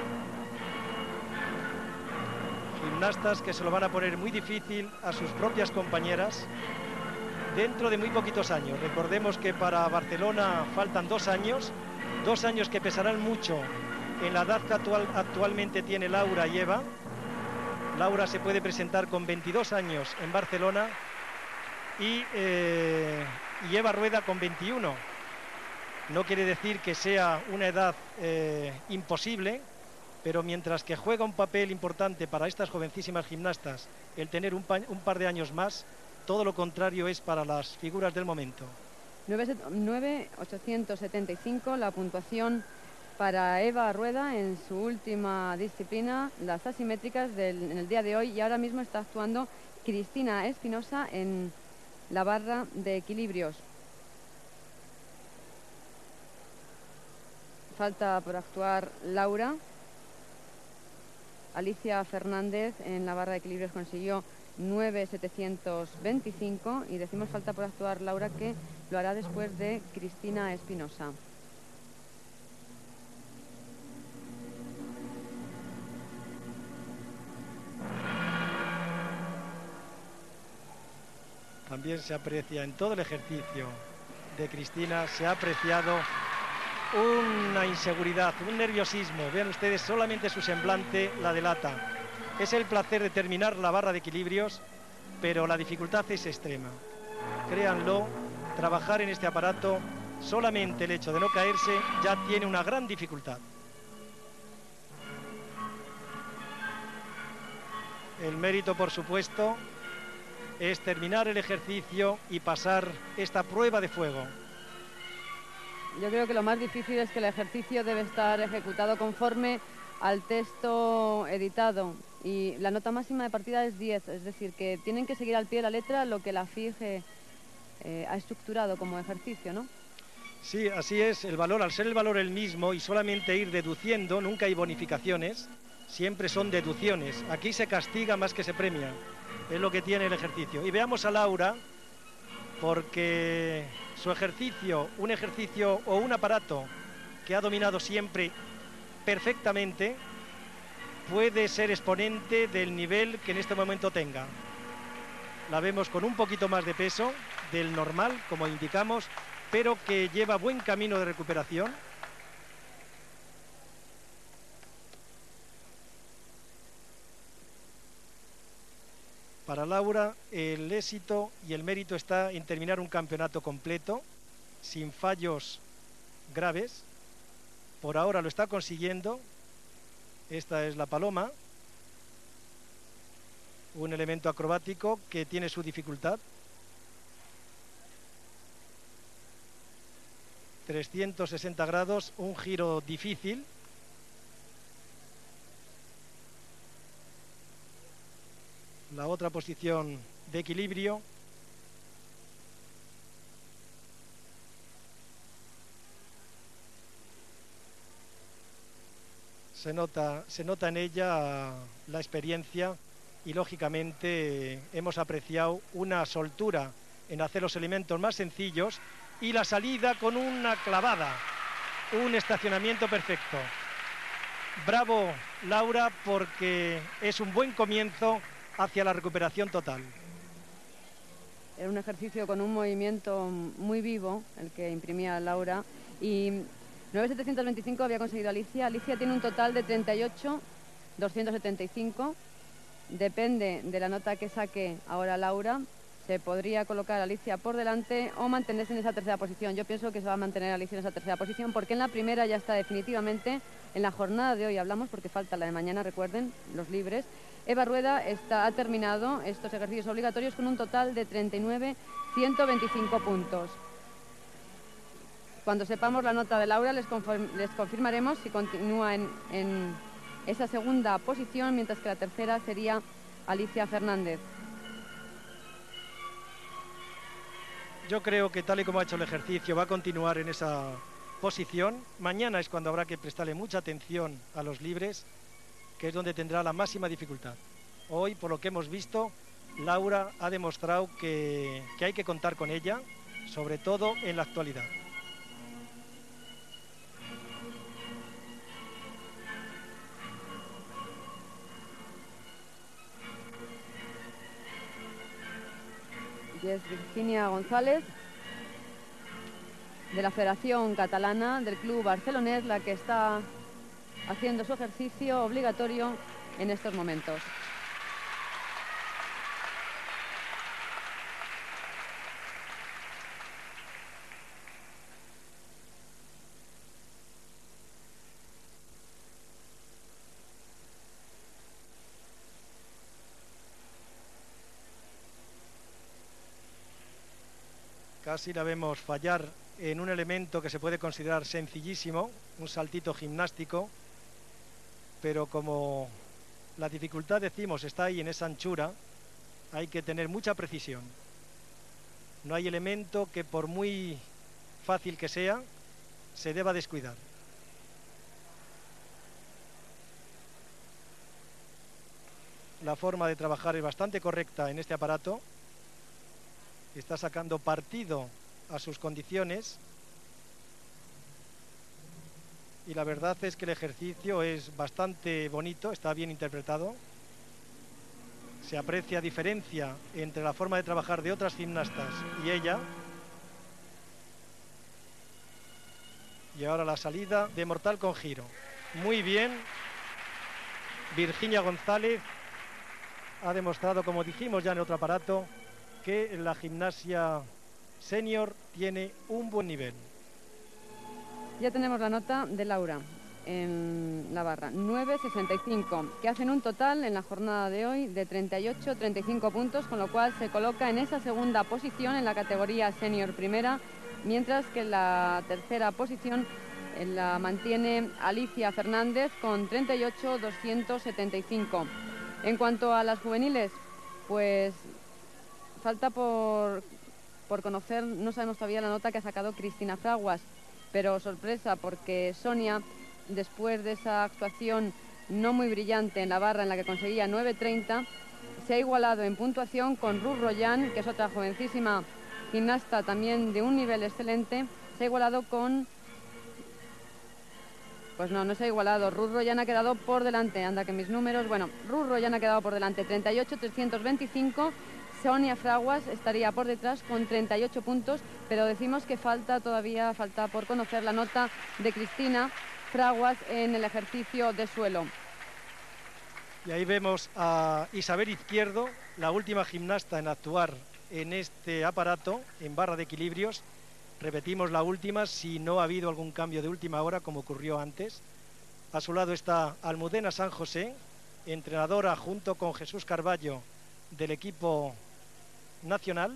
Gimnastas que se lo van a poner muy difícil a sus propias compañeras dentro de muy poquitos años. Recordemos que para Barcelona faltan dos años, dos años que pesarán mucho en la edad que actual, actualmente tiene Laura y Eva. Laura se puede presentar con veintidós años en Barcelona y, eh, y Eva Rueda con veintiuno. No quiere decir que sea una edad eh, imposible, pero mientras que juega un papel importante para estas jovencísimas gimnastas el tener un, pa un par de años más, todo lo contrario es para las figuras del momento. nueve mil ochocientos setenta y cinco la puntuación para Eva Rueda en su última disciplina, las asimétricas del, en el día de hoy, y ahora mismo está actuando Cristina Espinosa en la barra de equilibrios. Falta por actuar Laura. Alicia Fernández en la barra de equilibrios consiguió nueve mil setecientos veinticinco y decimos falta por actuar Laura, que lo hará después de Cristina Espinosa. También se aprecia en todo el ejercicio de Cristina, se ha apreciado una inseguridad, un nerviosismo. Vean ustedes, solamente su semblante la delata. Es el placer de terminar la barra de equilibrios, pero la dificultad es extrema. Créanlo, trabajar en este aparato, solamente el hecho de no caerse ya tiene una gran dificultad. El mérito, por supuesto, es terminar el ejercicio y pasar esta prueba de fuego. Yo creo que lo más difícil es que el ejercicio debe estar ejecutado conforme al texto editado, y la nota máxima de partida es diez, es decir, que tienen que seguir al pie de la letra lo que la F I G eh, ha estructurado como ejercicio, ¿no? Sí, así es. El valor, al ser el valor el mismo y solamente ir deduciendo, nunca hay bonificaciones, siempre son deducciones. Aquí se castiga más que se premia, es lo que tiene el ejercicio. Y veamos a Laura, porque su ejercicio, un ejercicio o un aparato que ha dominado siempre perfectamente, puede ser exponente del nivel que en este momento tenga. La vemos con un poquito más de peso del normal, como indicamos, pero que lleva buen camino de recuperación. Para Laura, el éxito y el mérito está en terminar un campeonato completo, sin fallos graves. Por ahora lo está consiguiendo. Esta es la paloma, un elemento acrobático que tiene su dificultad. trescientos sesenta grados, un giro difícil. La otra posición de equilibrio. Se nota, se nota en ella la experiencia y, lógicamente, hemos apreciado una soltura en hacer los elementos más sencillos y la salida con una clavada, un estacionamiento perfecto. Bravo, Laura, porque es un buen comienzo hacia la recuperación total. Era un ejercicio con un movimiento muy vivo, el que imprimía Laura, y nueve mil setecientos veinticinco había conseguido Alicia. Alicia tiene un total de treinta y ocho mil doscientos setenta y cinco. Depende de la nota que saque ahora Laura, se podría colocar Alicia por delante o mantenerse en esa tercera posición. Yo pienso que se va a mantener Alicia en esa tercera posición, porque en la primera ya está definitivamente. En la jornada de hoy hablamos, porque falta la de mañana, recuerden, los libres. Eva Rueda está, ha terminado estos ejercicios obligatorios con un total de treinta y nueve mil ciento veinticinco puntos. Cuando sepamos la nota de Laura les, les confirmaremos si continúa en, en esa segunda posición, mientras que la tercera sería Alicia Fernández. Yo creo que, tal y como ha hecho el ejercicio, va a continuar en esa posición. Mañana es cuando habrá que prestarle mucha atención a los libres, que es donde tendrá la máxima dificultad. Hoy, por lo que hemos visto, Laura ha demostrado que, que hay que contar con ella, sobre todo en la actualidad. Y es Virginia González, de la Federación Catalana del Club Barcelonés, la que está haciendo su ejercicio obligatorio en estos momentos. Casi la vemos fallar en un elemento que se puede considerar sencillísimo, un saltito gimnástico, pero como la dificultad, decimos, está ahí en esa anchura, hay que tener mucha precisión. No hay elemento que, por muy fácil que sea, se deba descuidar. La forma de trabajar es bastante correcta en este aparato. Está sacando partido a sus condiciones. Y la verdad es que el ejercicio es bastante bonito, está bien interpretado. Se aprecia diferencia entre la forma de trabajar de otras gimnastas y ella. Y ahora la salida de mortal con giro. Muy bien. Virginia González ha demostrado, como dijimos ya en otro aparato, que la gimnasia senior tiene un buen nivel. Ya tenemos la nota de Laura en la barra, nueve sesenta y cinco, que hacen un total en la jornada de hoy de treinta y ocho treinta y cinco puntos, con lo cual se coloca en esa segunda posición en la categoría senior primera, mientras que la tercera posición la mantiene Alicia Fernández con treinta y ocho doscientos setenta y cinco. En cuanto a las juveniles, pues falta por, por conocer, no sabemos todavía la nota que ha sacado Cristina Fraguas, pero sorpresa, porque Sonia, después de esa actuación no muy brillante en la barra en la que conseguía nueve treinta, se ha igualado en puntuación con Ruth Royan, que es otra jovencísima gimnasta también de un nivel excelente. Se ha igualado con... Pues no, no se ha igualado. Ruth Royan ha quedado por delante. Anda que mis números... Bueno, Ruth Royan ha quedado por delante. treinta y ocho trescientos veinticinco. Sonia Fraguas estaría por detrás con treinta y ocho puntos, pero decimos que falta todavía, falta por conocer la nota de Cristina Fraguas en el ejercicio de suelo. Y ahí vemos a Isabel Izquierdo, la última gimnasta en actuar en este aparato, en barra de equilibrios. Repetimos, la última, si no ha habido algún cambio de última hora, como ocurrió antes. A su lado está Almudena San José, entrenadora junto con Jesús Carballo del equipo nacional,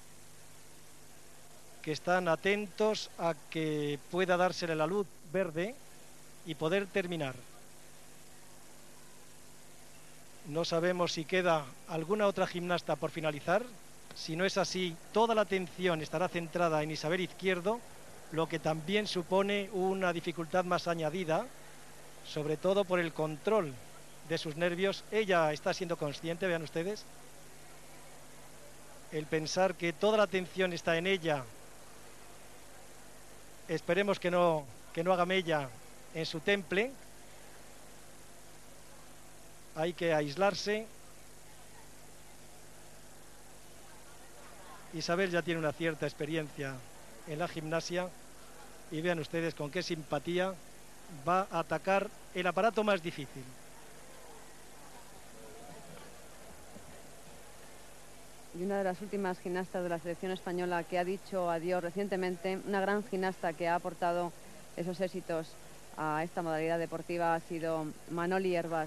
que están atentos a que pueda dársele la luz verde y poder terminar. No sabemos si queda alguna otra gimnasta por finalizar. Si no es así, toda la atención estará centrada en Isabel Izquierdo, lo que también supone una dificultad más añadida, sobre todo por el control de sus nervios. Ella está siendo consciente, vean ustedes, el pensar que toda la atención está en ella. Esperemos que no, que no haga mella en su temple. Hay que aislarse. Isabel ya tiene una cierta experiencia en la gimnasia y vean ustedes con qué simpatía va a atacar el aparato más difícil. Y una de las últimas gimnastas de la selección española que ha dicho adiós recientemente, una gran gimnasta que ha aportado esos éxitos a esta modalidad deportiva, ha sido Manoli Hervás.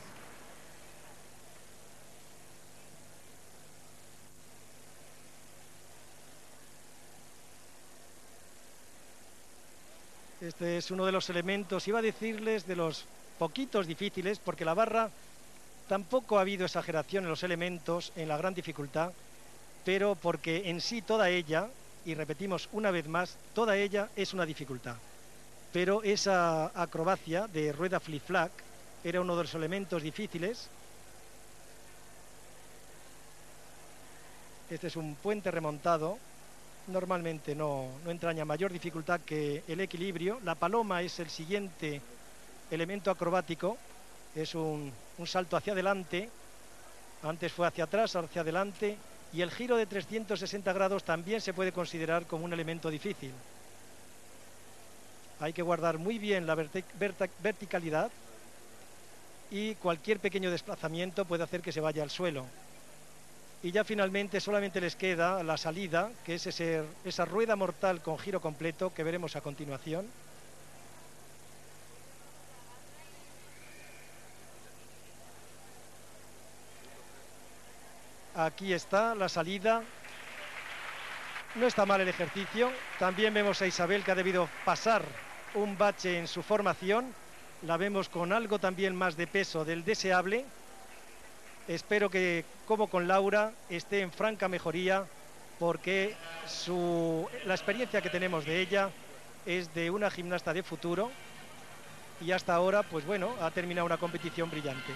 Este es uno de los elementos, iba a decirles, de los poquitos difíciles, porque la barra tampoco ha habido exageración en los elementos, en la gran dificultad, pero porque en sí toda ella, y repetimos una vez más, toda ella es una dificultad. Pero esa acrobacia de rueda flip-flag era uno de los elementos difíciles. Este es un puente remontado. Normalmente no, no entraña mayor dificultad que el equilibrio. La paloma es el siguiente elemento acrobático. Es un, un salto hacia adelante. Antes fue hacia atrás, ahora hacia adelante. Y el giro de trescientos sesenta grados también se puede considerar como un elemento difícil. Hay que guardar muy bien la vertic vertic verticalidad y cualquier pequeño desplazamiento puede hacer que se vaya al suelo. Y ya finalmente solamente les queda la salida, que es ese, esa rueda mortal con giro completo que veremos a continuación. Aquí está la salida. no está mal el ejercicio. También vemos a Isabel, que ha debido pasar un bache en su formación. La vemos con algo también más de peso del deseable. Espero que, como con Laura, esté en franca mejoría, porque su, la experiencia que tenemos de ella es de una gimnasta de futuro, y hasta ahora, pues bueno, ha terminado una competición brillante.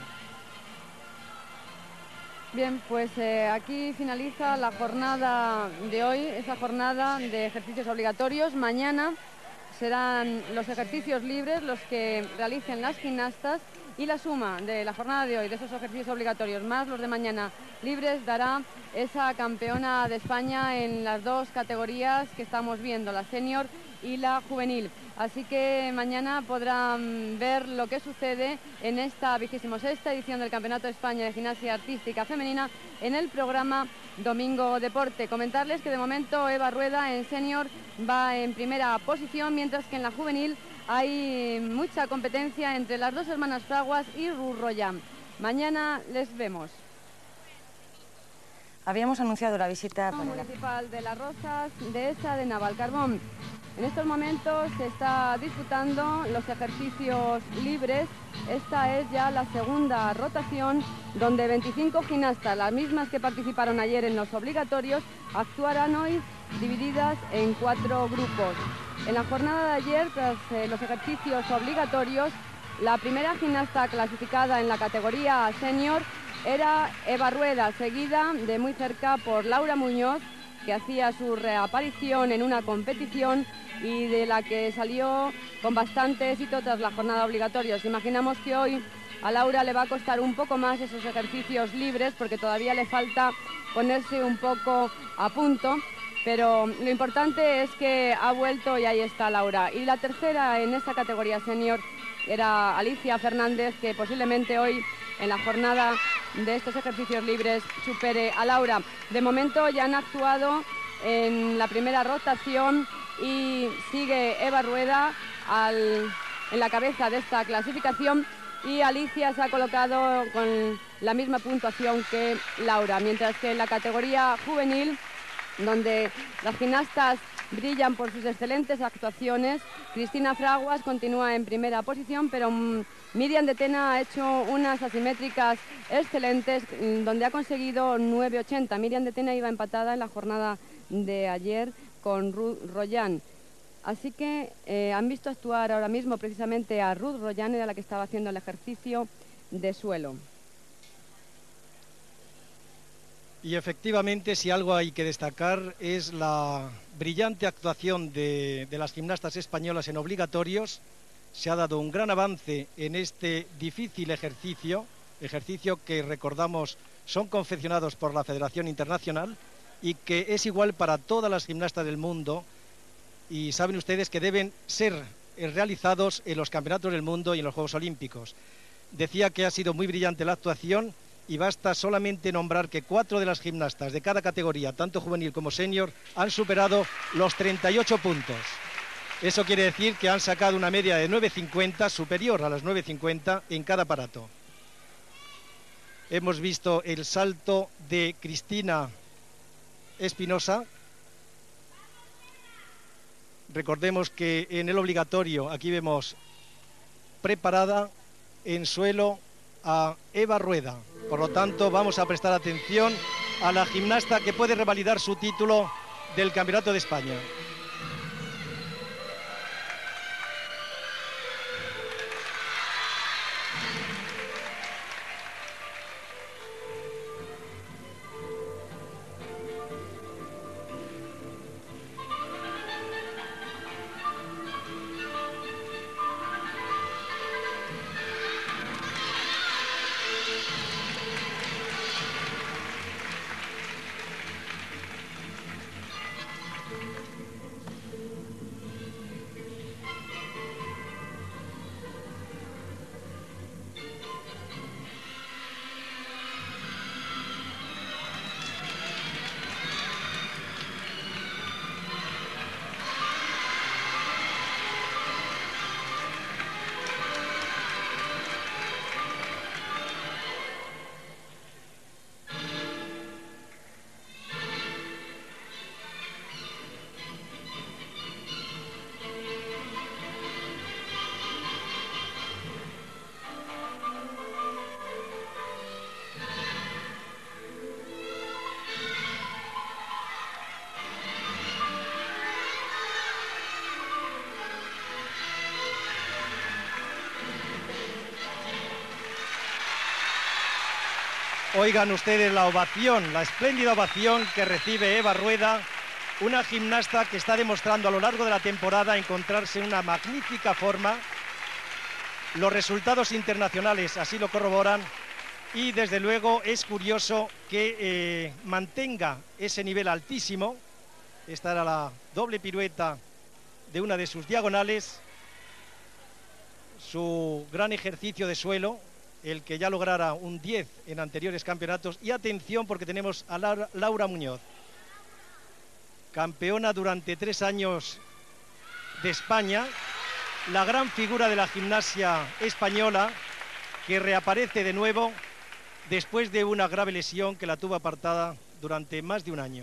Bien, pues eh, aquí finaliza la jornada de hoy, esa jornada de ejercicios obligatorios. Mañana serán los ejercicios libres los que realicen las gimnastas, y la suma de la jornada de hoy, de esos ejercicios obligatorios, más los de mañana libres, dará esa campeona de España en las dos categorías que estamos viendo, la senior y la juvenil. Así que mañana podrán ver lo que sucede en esta vigésima sexta edición del Campeonato de España de Gimnasia Artística Femenina en el programa Domingo Deporte. Comentarles que de momento Eva Rueda en senior va en primera posición, mientras que en la juvenil hay mucha competencia entre las dos hermanas Fraguas y Ruth Royan. Mañana les vemos. Habíamos anunciado la visita para municipal de Las Rozas, de esa de Navalcarbón. En estos momentos se está disputando los ejercicios libres. Esta es ya la segunda rotación, donde veinticinco gimnastas, las mismas que participaron ayer en los obligatorios, actuarán hoy divididas en cuatro grupos. En la jornada de ayer, tras eh, los ejercicios obligatorios, la primera gimnasta clasificada en la categoría senior era Eva Rueda, seguida de muy cerca por Laura Muñoz, que hacía su reaparición en una competición y de la que salió con bastante éxito tras la jornada obligatoria. Imaginamos que hoy a Laura le va a costar un poco más esos ejercicios libres, porque todavía le falta ponerse un poco a punto, pero lo importante es que ha vuelto y ahí está Laura. Y la tercera en esta categoría senior era Alicia Fernández, que posiblemente hoy en la jornada de estos ejercicios libres supere a Laura. De momento ya han actuado en la primera rotación y sigue Eva Rueda al, en la cabeza de esta clasificación, y Alicia se ha colocado con la misma puntuación que Laura, mientras que en la categoría juvenil, donde las gimnastas brillan por sus excelentes actuaciones, Cristina Fraguas continúa en primera posición, pero um, Miriam de Tena ha hecho unas asimétricas excelentes, donde ha conseguido nueve ochenta. Miriam de Tena iba empatada en la jornada de ayer con Ruth Royan. Así que eh, han visto actuar ahora mismo precisamente a Ruth Royan, era la que estaba haciendo el ejercicio de suelo. Y efectivamente, si algo hay que destacar es la brillante actuación de, de las gimnastas españolas en obligatorios. Se ha dado un gran avance en este difícil ejercicio, ejercicio que, recordamos, son confeccionados por la Federación Internacional y que es igual para todas las gimnastas del mundo, y saben ustedes que deben ser realizados en los campeonatos del mundo y en los Juegos Olímpicos. Decía que ha sido muy brillante la actuación, y basta solamente nombrar que cuatro de las gimnastas de cada categoría, tanto juvenil como senior, han superado los treinta y ocho puntos. Eso quiere decir que han sacado una media de nueve cincuenta, superior a las nueve cincuenta en cada aparato. Hemos visto el salto de Cristina Espinosa. Recordemos que en el obligatorio, aquí vemos preparada en suelo a Eva Rueda. Por lo tanto, vamos a prestar atención a la gimnasta que puede revalidar su título del Campeonato de España. Oigan ustedes la ovación, la espléndida ovación que recibe Eva Rueda, una gimnasta que está demostrando a lo largo de la temporada encontrarse en una magnífica forma. Los resultados internacionales así lo corroboran y desde luego es curioso que eh, mantenga ese nivel altísimo. Esta era la doble pirueta de una de sus diagonales, su gran ejercicio de suelo, el que ya lograra un diez en anteriores campeonatos. Y atención porque tenemos a Laura, Laura Muñoz, campeona durante tres años de España, la gran figura de la gimnasia española, que reaparece de nuevo después de una grave lesión que la tuvo apartada durante más de un año.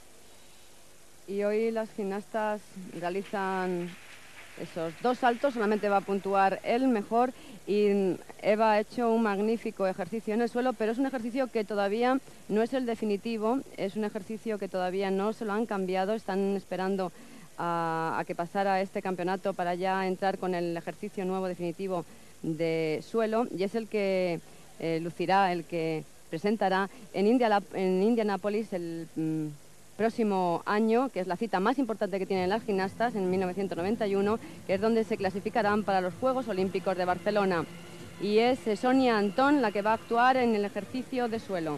Y hoy las gimnastas realizan esos dos saltos, solamente va a puntuar el mejor, y Eva ha hecho un magnífico ejercicio en el suelo, pero es un ejercicio que todavía no es el definitivo, es un ejercicio que todavía no se lo han cambiado, están esperando a, a que pasara este campeonato para ya entrar con el ejercicio nuevo definitivo de suelo, y es el que eh, lucirá, el que presentará en, Indiana, en Indianápolis el mm, próximo año, que es la cita más importante que tienen las gimnastas, en mil novecientos noventa y uno, que es donde se clasificarán para los Juegos Olímpicos de Barcelona. Y es eh, Sonia Antón la que va a actuar en el ejercicio de suelo.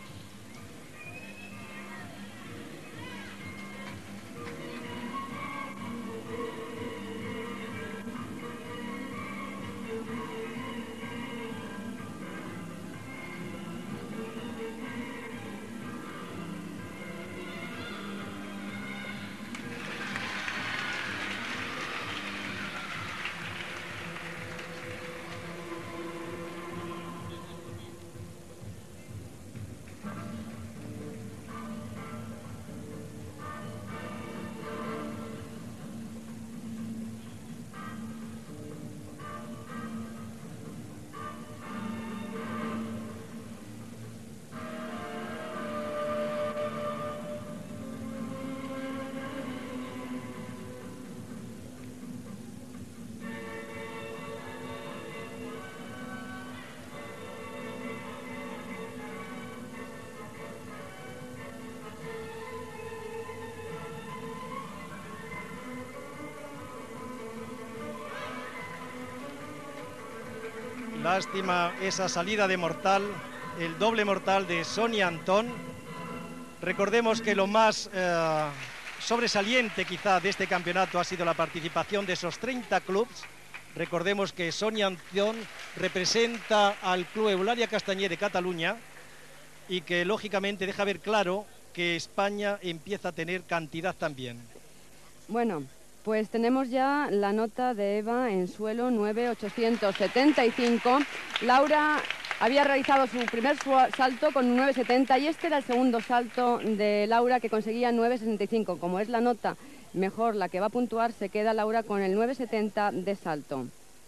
Lástima esa salida de mortal, el doble mortal de Sonia Antón. Recordemos que lo más eh, sobresaliente quizá de este campeonato ha sido la participación de esos treinta clubs. Recordemos que Sonia Antón representa al Club Eulalia Castañer de Cataluña y que lógicamente deja ver claro que España empieza a tener cantidad también. Bueno, pues tenemos ya la nota de Eva en suelo, nueve mil ochocientos setenta y cinco. Laura había realizado su primer salto con un nueve setenta y este era el segundo salto de Laura, que conseguía nueve sesenta y cinco. Como es la nota mejor la que va a puntuar, se queda Laura con el nueve setenta de salto.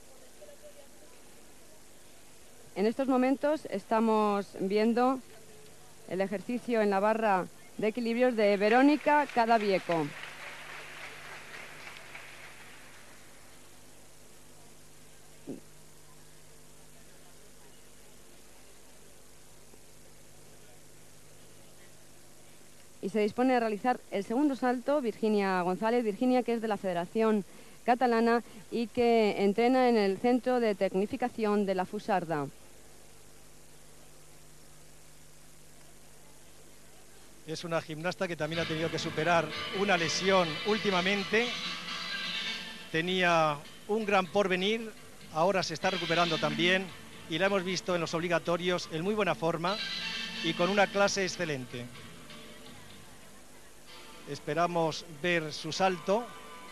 En estos momentos estamos viendo el ejercicio en la barra de equilibrios de Verónica Cadavieco. Y se dispone a realizar el segundo salto Virginia González. Virginia, que es de la Federación Catalana y que entrena en el Centro de Tecnificación de la Fusarda. Es una gimnasta que también ha tenido que superar una lesión últimamente. Tenía un gran porvenir, ahora se está recuperando también y la hemos visto en los obligatorios en muy buena forma y con una clase excelente. Esperamos ver su salto.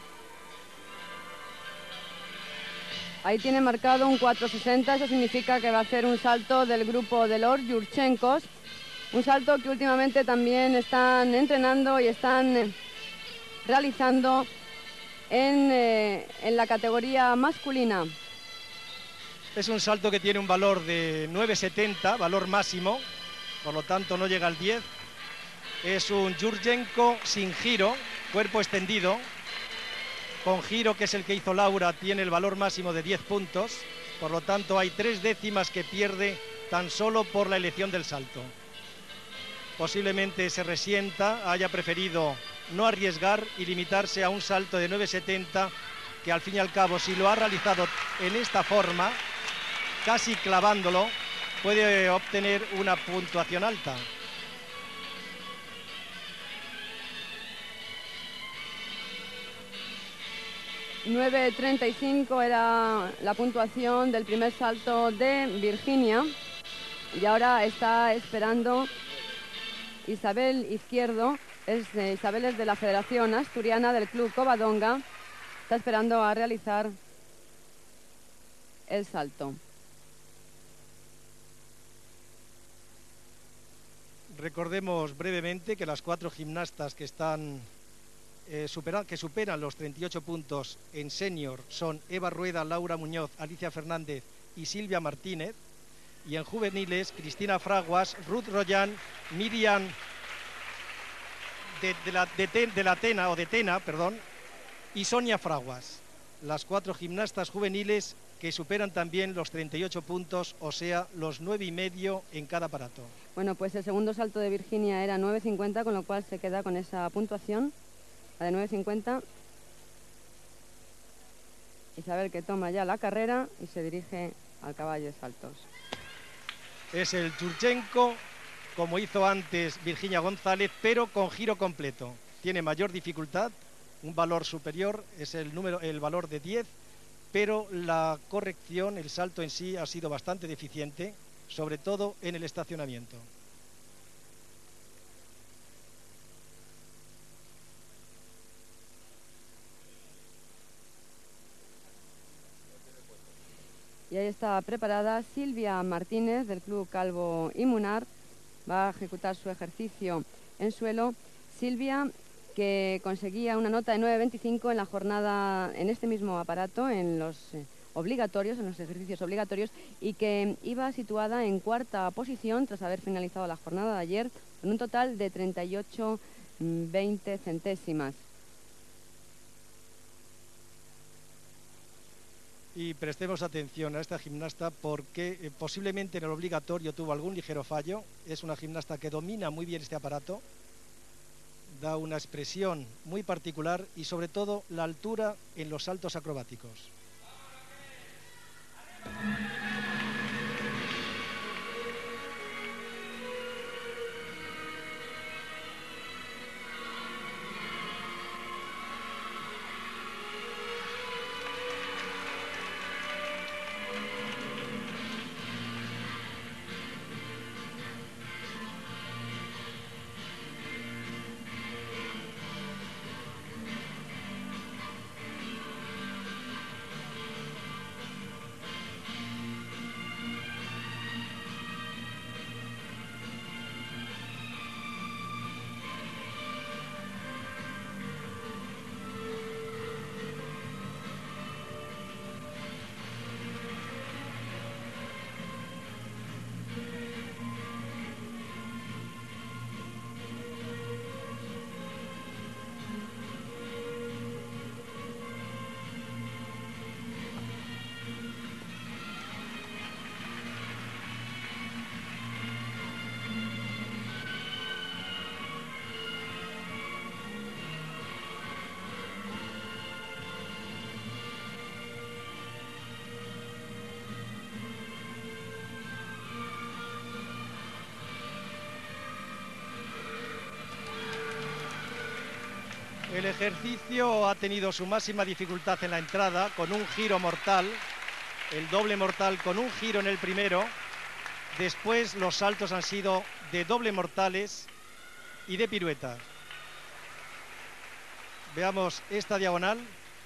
Ahí tiene marcado un cuatro sesenta, eso significa que va a hacer un salto del grupo de los Yurchenkos. Un salto que últimamente también están entrenando y están realizando en, eh, en la categoría masculina. Es un salto que tiene un valor de nueve setenta, valor máximo, por lo tanto no llega al diez. Es un Yurchenko sin giro, cuerpo extendido. Con giro, que es el que hizo Laura, tiene el valor máximo de diez puntos. Por lo tanto, hay tres décimas que pierde tan solo por la elección del salto. Posiblemente se resienta, haya preferido no arriesgar y limitarse a un salto de nueve setenta, que al fin y al cabo, si lo ha realizado en esta forma, casi clavándolo, puede obtener una puntuación alta. nueve treinta y cinco era la puntuación del primer salto de Virginia. Y ahora está esperando Isabel Izquierdo. Es, eh, Isabel es de la Federación Asturiana del Club Covadonga. Está esperando a realizar el salto. Recordemos brevemente que las cuatro gimnastas que están eh, superan, que superan los treinta y ocho puntos en senior son Eva Rueda, Laura Muñoz, Alicia Fernández y Silvia Martínez. Y en juveniles, Cristina Fraguas, Ruth Royan, Miriam de, de, la, de, de la Tena, o de Tena, perdón, y Sonia Fraguas. Las cuatro gimnastas juveniles que superan también los treinta y ocho puntos, o sea, los nueve y medio en cada aparato. Bueno, pues el segundo salto de Virginia era nueve cincuenta, con lo cual se queda con esa puntuación, la de nueve cincuenta. Isabel, que toma ya la carrera y se dirige al caballo de saltos. Es el Churchenko, como hizo antes Virginia González, pero con giro completo. Tiene mayor dificultad, un valor superior, es el, número, el valor de diez, pero la corrección, el salto en sí, ha sido bastante deficiente, sobre todo en el estacionamiento. Y ahí está preparada Silvia Martínez del Club Calvo y Munar. Va a ejecutar su ejercicio en suelo. Silvia, que conseguía una nota de nueve veinticinco en la jornada, en este mismo aparato, en los eh, obligatorios, en los ejercicios obligatorios, y que iba situada en cuarta posición tras haber finalizado la jornada de ayer, con un total de treinta y ocho veinte centésimas. Y prestemos atención a esta gimnasta porque eh, posiblemente en el obligatorio tuvo algún ligero fallo. Es una gimnasta que domina muy bien este aparato, da una expresión muy particular y sobre todo la altura en los saltos acrobáticos. El ejercicio ha tenido su máxima dificultad en la entrada, con un giro mortal, el doble mortal con un giro en el primero. Después los saltos han sido de doble mortales y de piruetas. Veamos esta diagonal.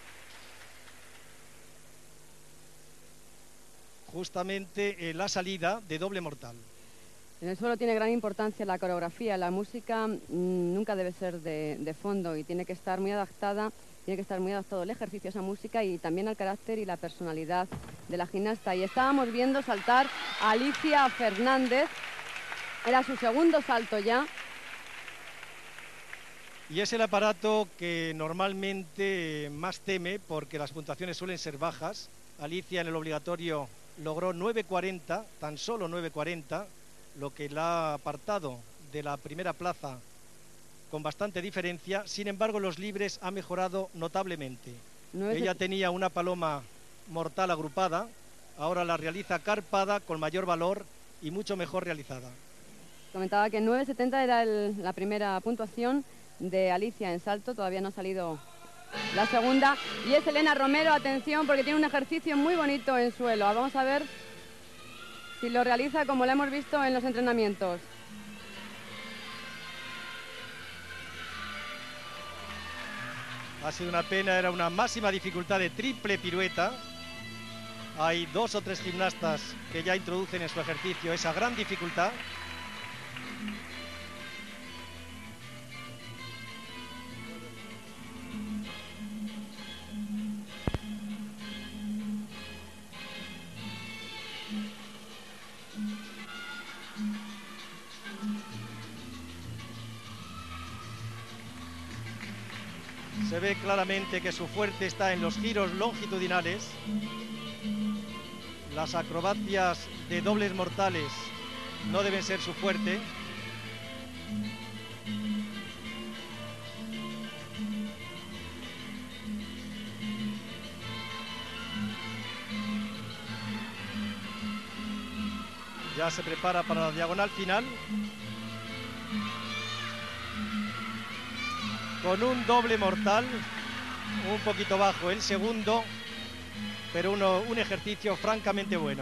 Justamente en la salida de doble mortal. En el suelo tiene gran importancia la coreografía. La música mmm, nunca debe ser de, de fondo y tiene que estar muy adaptada, tiene que estar muy adaptado el ejercicio a esa música y también al carácter y la personalidad de la gimnasta. Y estábamos viendo saltar a Alicia Fernández. Era su segundo salto ya. Y es el aparato que normalmente más teme porque las puntuaciones suelen ser bajas. Alicia en el obligatorio logró nueve cuarenta, tan solo nueve cuarenta, lo que la ha apartado de la primera plaza con bastante diferencia. Sin embargo, los libres ha mejorado notablemente. Ella tenía una paloma mortal agrupada, ahora la realiza carpada con mayor valor y mucho mejor realizada. Comentaba que nueve setenta era el, la primera puntuación de Alicia en salto, todavía no ha salido la segunda. Y es Elena Romero, atención, porque tiene un ejercicio muy bonito en suelo. Vamos a ver si lo realiza como lo hemos visto en los entrenamientos. Ha sido una pena, era una máxima dificultad de triple pirueta. Hay dos o tres gimnastas que ya introducen en su ejercicio esa gran dificultad. Se ve claramente que su fuerte está en los giros longitudinales. Las acrobacias de dobles mortales no deben ser su fuerte. Ya se prepara para la diagonal final. Con un doble mortal, un poquito bajo el segundo, pero uno, un ejercicio francamente bueno.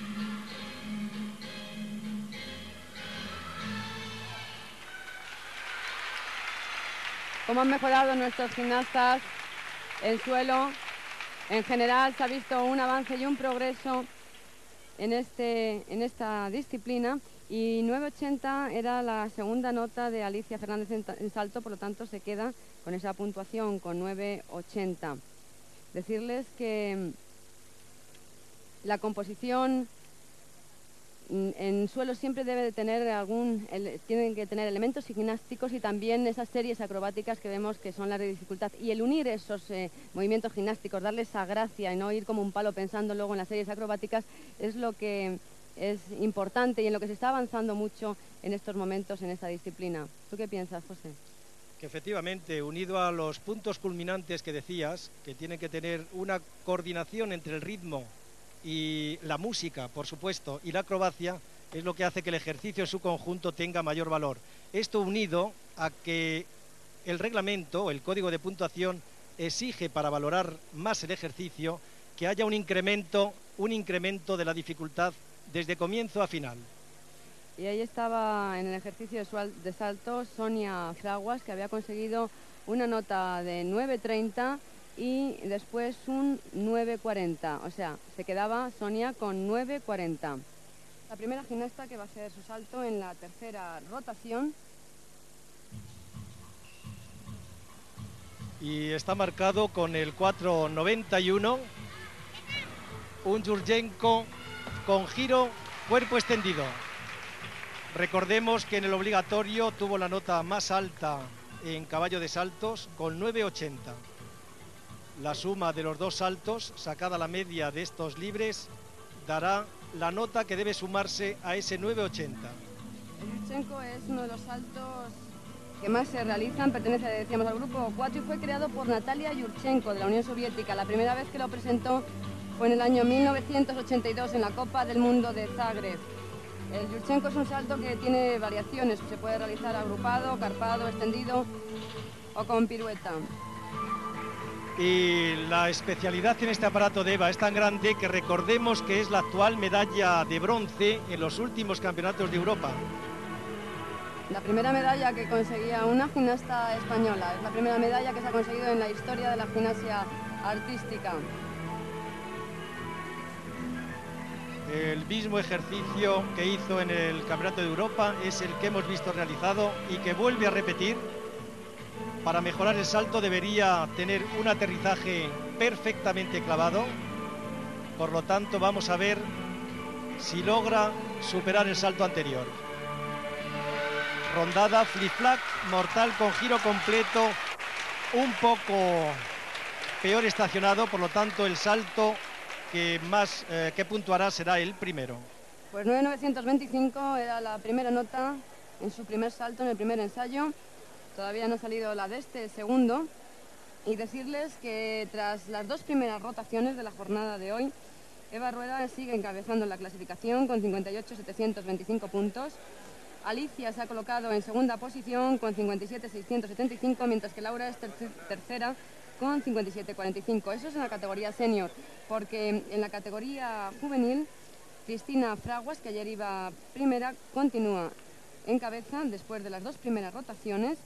¿Cómo han mejorado nuestros gimnastas en suelo? En general se ha visto un avance y un progreso en, este, en esta disciplina. Y nueve ochenta era la segunda nota de Alicia Fernández en, en salto, por lo tanto se queda con esa puntuación, con nueve ochenta. Decirles que la composición en suelo siempre debe de tener algún, el, tienen que tener elementos gimnásticos y también esas series acrobáticas que vemos que son las de dificultad. Y el unir esos eh, movimientos gimnásticos, darle esa gracia y no ir como un palo pensando luego en las series acrobáticas, es lo que es importante y en lo que se está avanzando mucho en estos momentos en esta disciplina. ¿Tú qué piensas, José? Que efectivamente, unido a los puntos culminantes que decías, que tienen que tener una coordinación entre el ritmo y la música, por supuesto, y la acrobacia, es lo que hace que el ejercicio en su conjunto tenga mayor valor. Esto unido a que el reglamento, el código de puntuación, exige para valorar más el ejercicio que haya un incremento, un incremento de la dificultad desde comienzo a final. Y ahí estaba en el ejercicio de salto Sonia Fraguas, que había conseguido una nota de nueve treinta y después un nueve cuarenta. O sea, se quedaba Sonia con nueve cuarenta. La primera gimnasta que va a hacer su salto en la tercera rotación. Y está marcado con el cuatro noventa y uno. Un Yurchenko con giro, cuerpo extendido. Recordemos que en el obligatorio tuvo la nota más alta en caballo de saltos con nueve ochenta. La suma de los dos saltos, sacada la media de estos libres, dará la nota que debe sumarse a ese nueve ochenta. El Yurchenko es uno de los saltos que más se realizan, pertenece, decíamos, al grupo cuatro y fue creado por Natalia Yurchenko de la Unión Soviética. La primera vez que lo presentó fue en el año mil novecientos ochenta y dos en la Copa del Mundo de Zagreb. El Yurchenko es un salto que tiene variaciones, se puede realizar agrupado, carpado, extendido o con pirueta. Y la especialidad en este aparato de Eva es tan grande que recordemos que es la actual medalla de bronce en los últimos campeonatos de Europa. La primera medalla que conseguía una gimnasta española, es la primera medalla que se ha conseguido en la historia de la gimnasia artística. El mismo ejercicio que hizo en el Campeonato de Europa es el que hemos visto realizado y que vuelve a repetir. Para mejorar el salto debería tener un aterrizaje perfectamente clavado. Por lo tanto, vamos a ver si logra superar el salto anterior. Rondada, flip-flap, mortal con giro completo, un poco peor estacionado, por lo tanto el salto que más eh, que puntuará será el primero. Pues nueve mil novecientos veinticinco era la primera nota en su primer salto, en el primer ensayo. Todavía no ha salido la de este segundo. Y decirles que tras las dos primeras rotaciones de la jornada de hoy, Eva Rueda sigue encabezando la clasificación con cincuenta y ocho mil setecientos veinticinco puntos. Alicia se ha colocado en segunda posición con cincuenta y siete mil seiscientos setenta y cinco, mientras que Laura es terce- tercera con cincuenta y siete mil cuarenta y cinco. Eso es en la categoría senior, porque en la categoría juvenil, Cristina Fraguas, que ayer iba primera, continúa en cabeza después de las dos primeras rotaciones.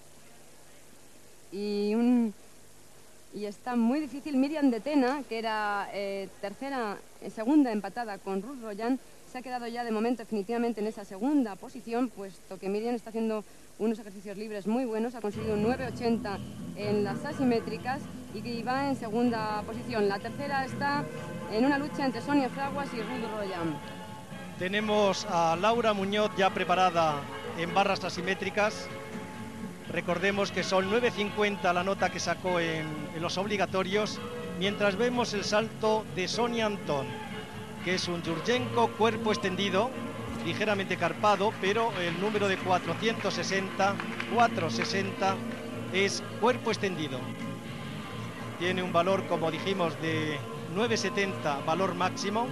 Y, un, y está muy difícil. Miriam de Tena, que era eh, tercera, eh, segunda empatada con Ruth Royan, se ha quedado ya de momento definitivamente en esa segunda posición, puesto que Miriam está haciendo unos ejercicios libres muy buenos, ha conseguido un nueve ochenta en las asimétricas y que va en segunda posición. La tercera está en una lucha entre Sonia Fraguas y Ruth Royan. Tenemos a Laura Muñoz ya preparada en barras asimétricas. Recordemos que son nueve cincuenta la nota que sacó en, en los obligatorios, mientras vemos el salto de Sonia Antón, que es un Yurchenko cuerpo extendido, ligeramente carpado, pero el número de cuatrocientos sesenta, cuatrocientos sesenta es cuerpo extendido. Tiene un valor, como dijimos, de nueve setenta, valor máximo.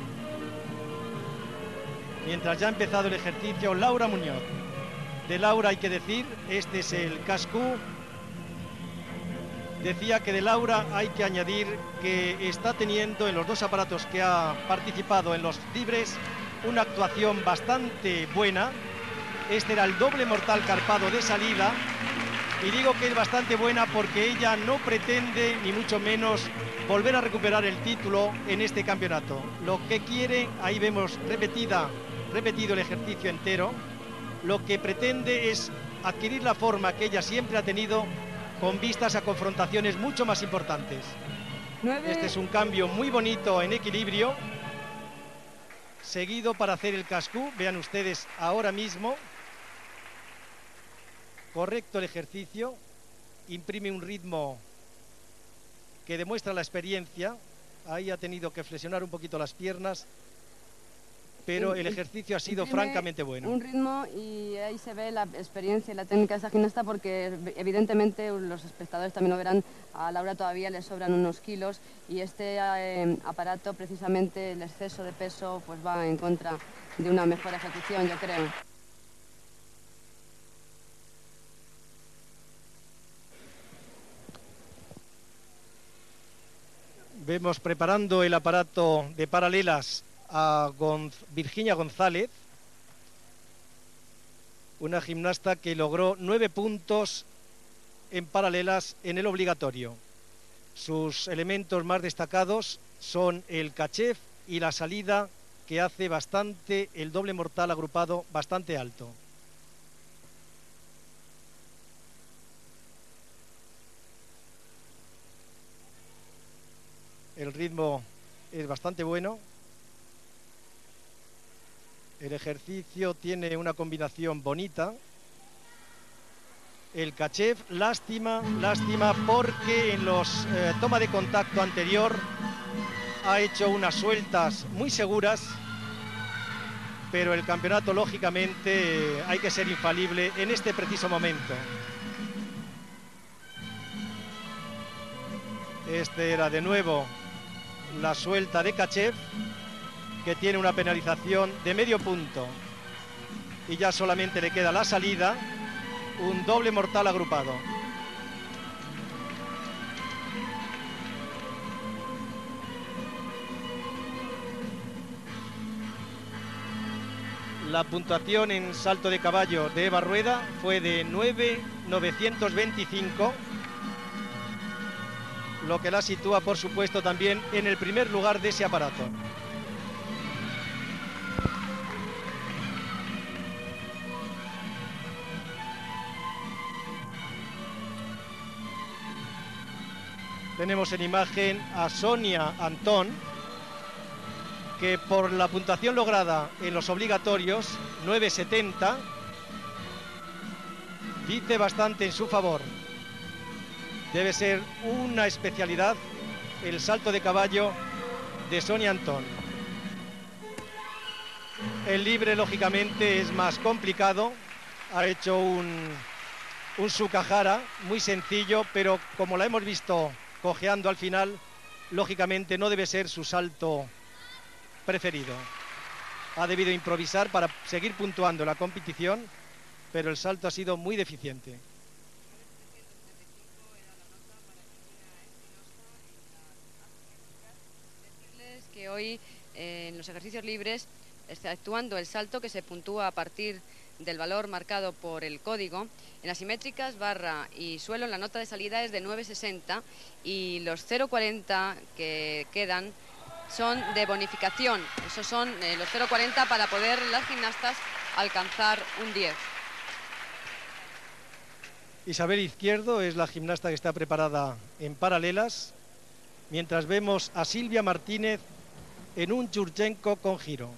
Mientras ya ha empezado el ejercicio, Laura Muñoz. De Laura hay que decir, este es el cascú. Decía que de Laura hay que añadir que está teniendo en los dos aparatos que ha participado en los libres una actuación bastante buena. Este era el doble mortal carpado de salida. Y digo que es bastante buena porque ella no pretende, ni mucho menos, volver a recuperar el título en este campeonato. Lo que quiere, ahí vemos repetida, repetido el ejercicio entero, lo que pretende es adquirir la forma que ella siempre ha tenido con vistas a confrontaciones mucho más importantes. Nueve... Este es un cambio muy bonito en equilibrio, seguido para hacer el cascú. Vean ustedes ahora mismo. Correcto el ejercicio, imprime un ritmo que demuestra la experiencia. Ahí ha tenido que flexionar un poquito las piernas, pero el ejercicio ha sido francamente bueno. Un ritmo, y ahí se ve la experiencia y la técnica de esa gimnasta, porque evidentemente los espectadores también lo verán, a Laura todavía le sobran unos kilos y este eh, aparato, precisamente el exceso de peso, pues va en contra de una mejor ejecución, yo creo. Vemos preparando el aparato de paralelas a Gonz- Virginia González, una gimnasta que logró nueve puntos en paralelas en el obligatorio. Sus elementos más destacados son el cachef y la salida, que hace bastante el doble mortal agrupado bastante alto. El ritmo es bastante bueno. El ejercicio tiene una combinación bonita. El cachef, lástima, lástima, porque en los eh, toma de contacto anterior ha hecho unas sueltas muy seguras, pero el campeonato, lógicamente, eh, hay que ser infalible en este preciso momento. Este era de nuevo la suelta de cachef, que tiene una penalización de medio punto, y ya solamente le queda la salida, un doble mortal agrupado. La puntuación en salto de caballo de Eva Rueda fue de nueve mil novecientos veinticinco, lo que la sitúa, por supuesto, también en el primer lugar de ese aparato. Tenemos en imagen a Sonia Antón, que por la puntuación lograda en los obligatorios, nueve setenta, dice bastante en su favor. Debe ser una especialidad el salto de caballo de Sonia Antón. El libre, lógicamente, es más complicado. Ha hecho un, un Sukahara muy sencillo, pero como la hemos visto cojeando al final, lógicamente no debe ser su salto preferido. Ha debido improvisar para seguir puntuando la competición, pero el salto ha sido muy deficiente. Decirles que hoy eh, en los ejercicios libres, exceptuando el salto que se puntúa a partir del valor marcado por el código, en asimétricas, barra y suelo, la nota de salida es de nueve sesenta y los cero cuarenta que quedan son de bonificación. Esos son eh, los cero cuarenta para poder las gimnastas alcanzar un diez. Isabel Izquierdo es la gimnasta que está preparada en paralelas, mientras vemos a Silvia Martínez en un Yurchenko con giro.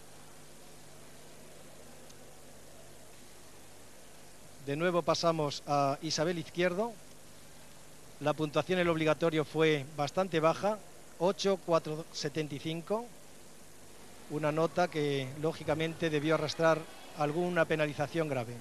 De nuevo pasamos a Isabel Izquierdo. La puntuación en el obligatorio fue bastante baja, ocho cuatro setenta y cinco. Una nota que lógicamente debió arrastrar alguna penalización grave.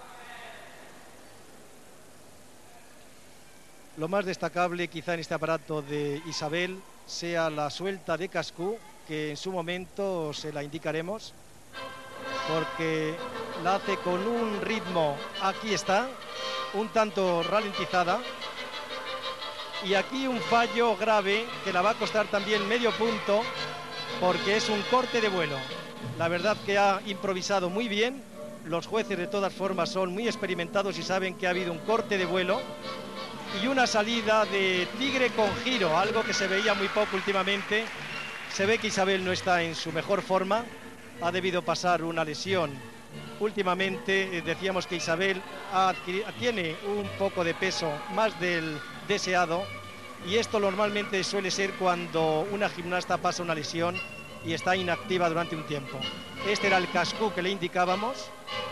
Lo más destacable quizá en este aparato de Isabel sea la suelta de cascú, que en su momento se la indicaremos, porque la hace con un ritmo, aquí está, un tanto ralentizada, y aquí un fallo grave que la va a costar también medio punto, porque es un corte de vuelo. La verdad que ha improvisado muy bien. Los jueces de todas formas son muy experimentados y saben que ha habido un corte de vuelo y una salida de tigre con giro, algo que se veía muy poco últimamente. Se ve que Isabel no está en su mejor forma, ha debido pasar una lesión. Últimamente eh, decíamos que Isabel ha tiene un poco de peso más del deseado, y esto normalmente suele ser cuando una gimnasta pasa una lesión y está inactiva durante un tiempo. Este era el cascú que le indicábamos.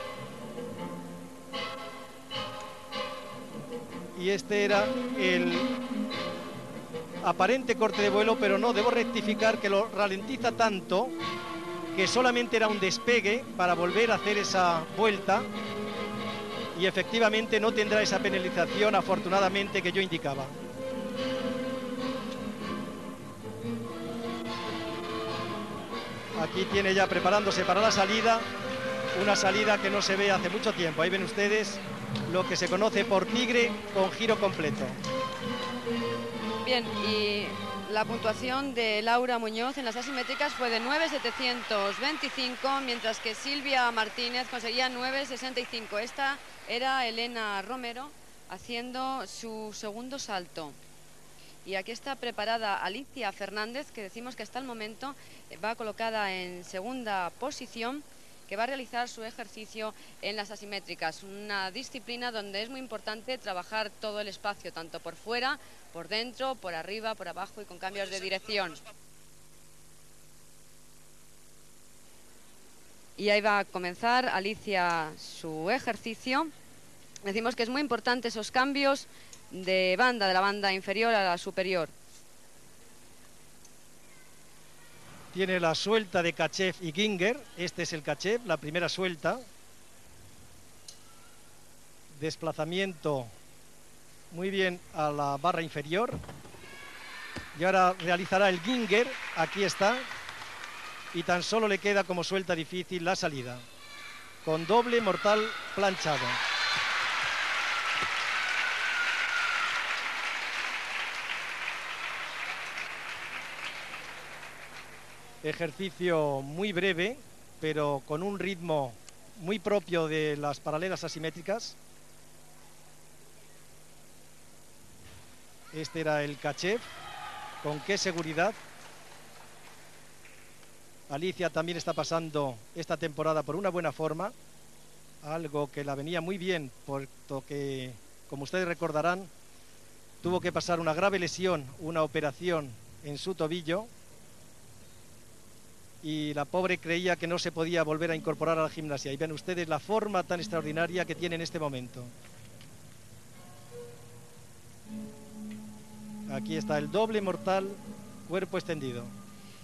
Y este era el aparente corte de vuelo, pero no, debo rectificar que lo ralentiza tanto que solamente era un despegue para volver a hacer esa vuelta, y efectivamente no tendrá esa penalización, afortunadamente, que yo indicaba. Aquí tiene ya preparándose para la salida, una salida que no se ve hace mucho tiempo. Ahí ven ustedes lo que se conoce por tigre con giro completo. Bien, y la puntuación de Laura Muñoz en las asimétricas fue de nueve setecientos veinticinco, mientras que Silvia Martínez conseguía nueve sesenta y cinco. Esta era Elena Romero haciendo su segundo salto. Y aquí está preparada Alicia Fernández, que decimos que hasta el momento va colocada en segunda posición, que va a realizar su ejercicio en las asimétricas, una disciplina donde es muy importante trabajar todo el espacio, tanto por fuera, por dentro, por arriba, por abajo y con cambios de dirección. Y ahí va a comenzar Alicia su ejercicio. Decimos que es muy importante esos cambios de banda, de la banda inferior a la superior. Tiene la suelta de Kachev y Ginger. Este es el Kachev, la primera suelta. Desplazamiento muy bien a la barra inferior. Y ahora realizará el Ginger. Aquí está. Y tan solo le queda como suelta difícil la salida, con doble mortal planchado. Ejercicio muy breve, pero con un ritmo muy propio de las paralelas asimétricas. Este era el Kachev. Con qué seguridad. Alicia también está pasando esta temporada por una buena forma, algo que la venía muy bien, puesto que, como ustedes recordarán, tuvo que pasar una grave lesión, una operación en su tobillo, y la pobre creía que no se podía volver a incorporar a la gimnasia. Y ven ustedes la forma tan extraordinaria que tiene en este momento. Aquí está el doble mortal, cuerpo extendido.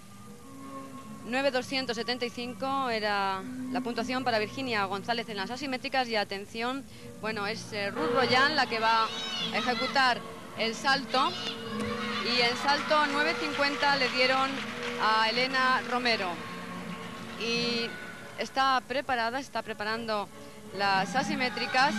nueve doscientos setenta y cinco era la puntuación para Virginia González en las asimétricas. Y atención, bueno, es eh, Ruth Royan la que va a ejecutar el salto. Y en salto nueve cincuenta le dieron a Elena Romero. Y está preparada, está preparando las asimétricas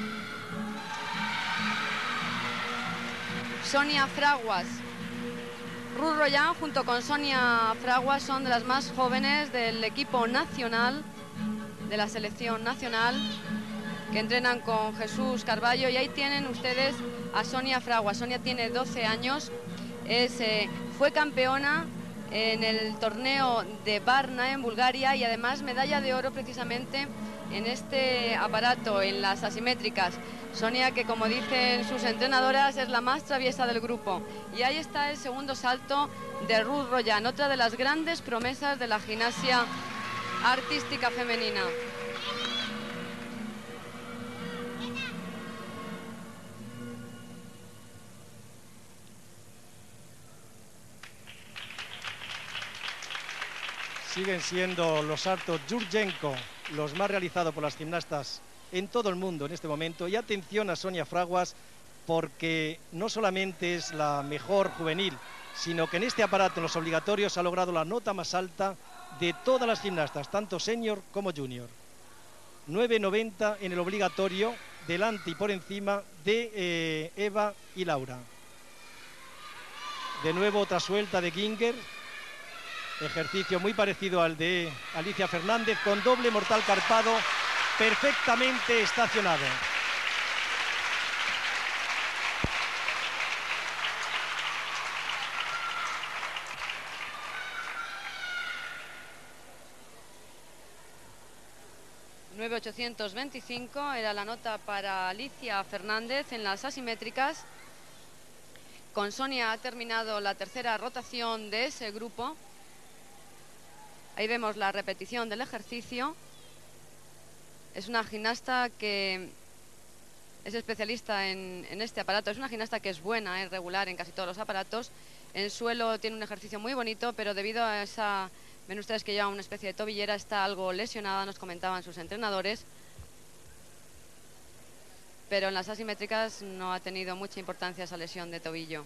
Sonia Fraguas. Ruth Royan junto con Sonia Fraguas son de las más jóvenes del equipo nacional, de la selección nacional, que entrenan con Jesús Carballo. Y ahí tienen ustedes a Sonia Fraguas. Sonia tiene doce años, es, eh, fue campeona en el torneo de Varna en Bulgaria y además medalla de oro precisamente en este aparato, en las asimétricas. Sonia, que como dicen sus entrenadoras, es la más traviesa del grupo. Y ahí está el segundo salto de Ruth Royan, otra de las grandes promesas de la gimnasia artística femenina. Siguen siendo los saltos Yurchenko los más realizados por las gimnastas en todo el mundo en este momento. Y atención a Sonia Fraguas, porque no solamente es la mejor juvenil, sino que en este aparato, en los obligatorios, ha logrado la nota más alta de todas las gimnastas, tanto senior como junior. nueve noventa en el obligatorio, delante y por encima de eh, Eva y Laura. De nuevo otra suelta de Ginger. Ejercicio muy parecido al de Alicia Fernández, con doble mortal carpado perfectamente estacionado. nueve ochocientos veinticinco era la nota para Alicia Fernández en las asimétricas. Con Sonia ha terminado la tercera rotación de ese grupo. Ahí vemos la repetición del ejercicio. Es una gimnasta que es especialista en, en este aparato. Es una gimnasta que es buena, es regular en casi todos los aparatos. En suelo tiene un ejercicio muy bonito, pero debido a esa... Ven ustedes que lleva una especie de tobillera, está algo lesionada, nos comentaban sus entrenadores. Pero en las asimétricas no ha tenido mucha importancia esa lesión de tobillo.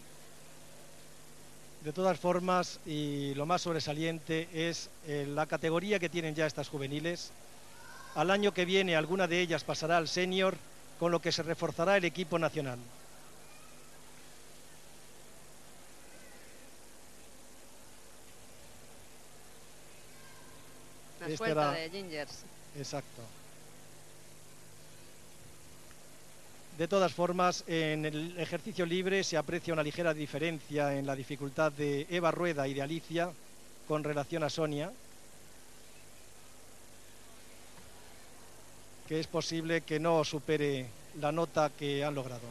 De todas formas, y lo más sobresaliente es eh, la categoría que tienen ya estas juveniles. Al año que viene alguna de ellas pasará al senior, con lo que se reforzará el equipo nacional. Una Este suelta era... de Gingers. Exacto. De todas formas, en el ejercicio libre se aprecia una ligera diferencia en la dificultad de Eva Rueda y de Alicia con relación a Sonia, que es posible que no supere la nota que han logrado.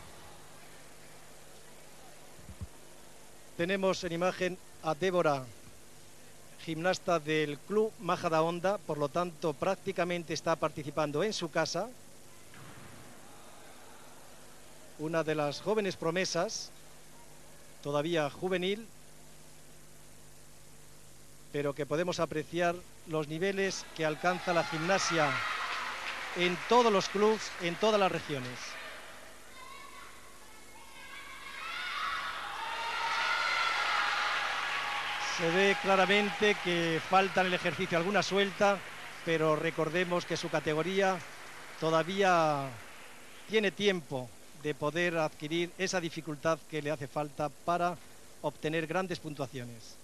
Tenemos en imagen a Débora, gimnasta del Club Majadahonda, por lo tanto prácticamente está participando en su casa. Una de las jóvenes promesas, todavía juvenil, pero que podemos apreciar los niveles que alcanza la gimnasia en todos los clubes, en todas las regiones. Se ve claramente que falta en el ejercicio alguna suelta, pero recordemos que su categoría todavía tiene tiempo de poder adquirir esa dificultad que le hace falta para obtener grandes puntuaciones.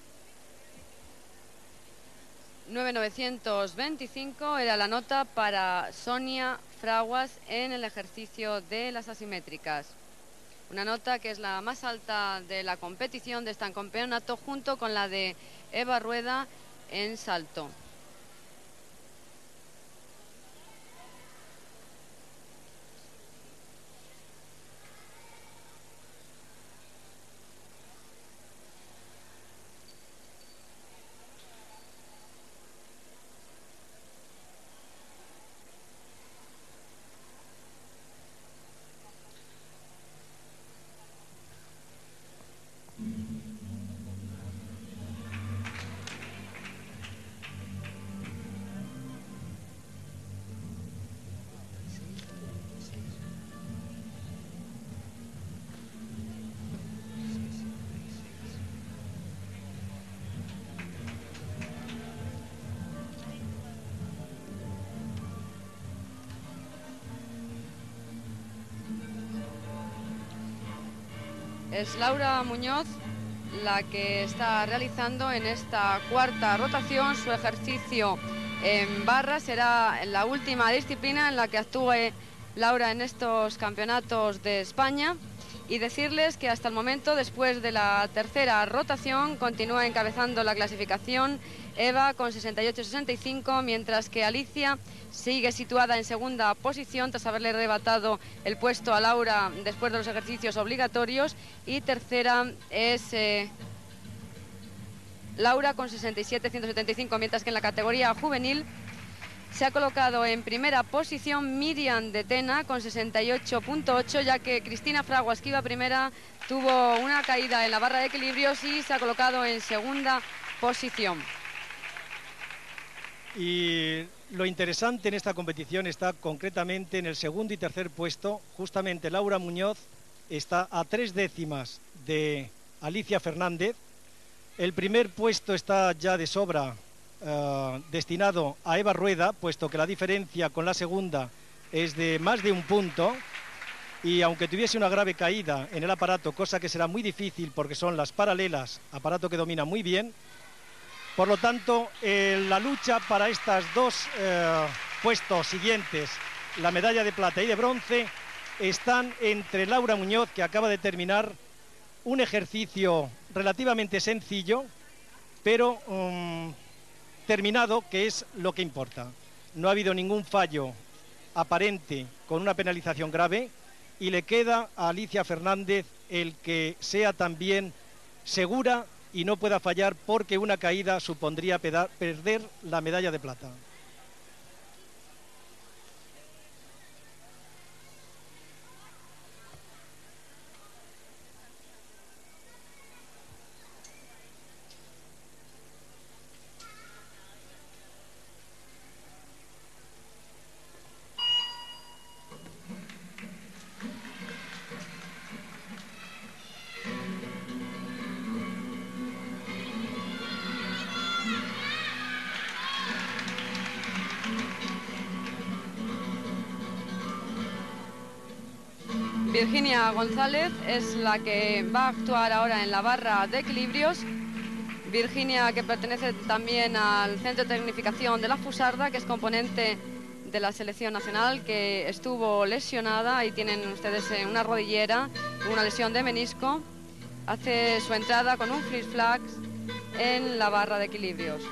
nueve novecientos veinticinco era la nota para Sonia Fraguas en el ejercicio de las asimétricas. Una nota que es la más alta de la competición de este campeonato, junto con la de Eva Rueda en salto. Es Laura Muñoz la que está realizando en esta cuarta rotación su ejercicio en barra. Será la última disciplina en la que actúe Laura en estos campeonatos de España. Y decirles que hasta el momento, después de la tercera rotación, continúa encabezando la clasificación Eva con sesenta y ocho sesenta y cinco, mientras que Alicia sigue situada en segunda posición tras haberle arrebatado el puesto a Laura después de los ejercicios obligatorios, y tercera es eh, Laura con sesenta y siete ciento setenta y cinco, mientras que en la categoría juvenil se ha colocado en primera posición Miriam de Tena con sesenta y ocho punto ocho, ya que Cristina Fraguas, que iba primera, tuvo una caída en la barra de equilibrios y se ha colocado en segunda posición. Y lo interesante en esta competición está concretamente en el segundo y tercer puesto. Justamente Laura Muñoz está a tres décimas de Alicia Fernández. El primer puesto está ya de sobra Uh, destinado a Eva Rueda, puesto que la diferencia con la segunda es de más de un punto, y aunque tuviese una grave caída en el aparato, cosa que será muy difícil porque son las paralelas, aparato que domina muy bien, por lo tanto eh, la lucha para estos dos eh, puestos siguientes, la medalla de plata y de bronce, están entre Laura Muñoz, que acaba de terminar un ejercicio relativamente sencillo, pero um, terminado, que es lo que importa. No ha habido ningún fallo aparente con una penalización grave, y le queda a Alicia Fernández el que sea también segura y no pueda fallar, porque una caída supondría perder la medalla de plata. Virginia González es la que va a actuar ahora en la barra de equilibrios. Virginia, que pertenece también al Centro de Tecnificación de la Fusarda, que es componente de la selección nacional, que estuvo lesionada. Ahí tienen ustedes una rodillera, una lesión de menisco. Hace su entrada con un flip flags en la barra de equilibrios.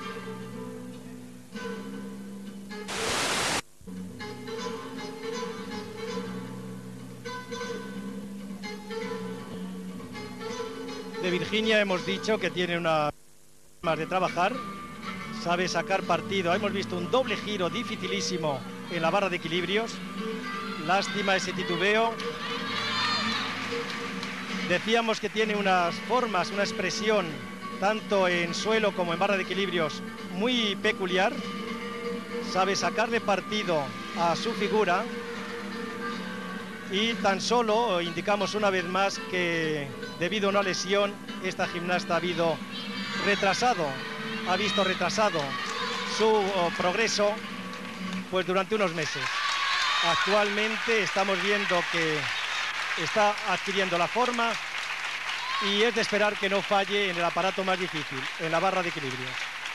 De Virginia hemos dicho que tiene una más de trabajar, sabe sacar partido. Hemos visto un doble giro dificilísimo en la barra de equilibrios. Lástima ese titubeo. Decíamos que tiene unas formas, una expresión, tanto en suelo como en barra de equilibrios, muy peculiar. Sabe sacarle partido a su figura. Y tan solo indicamos una vez más que debido a una lesión, esta gimnasta ha habido retrasado, ha visto retrasado su oh, progreso pues durante unos meses. Actualmente estamos viendo que está adquiriendo la forma y es de esperar que no falle en el aparato más difícil, en la barra de equilibrios.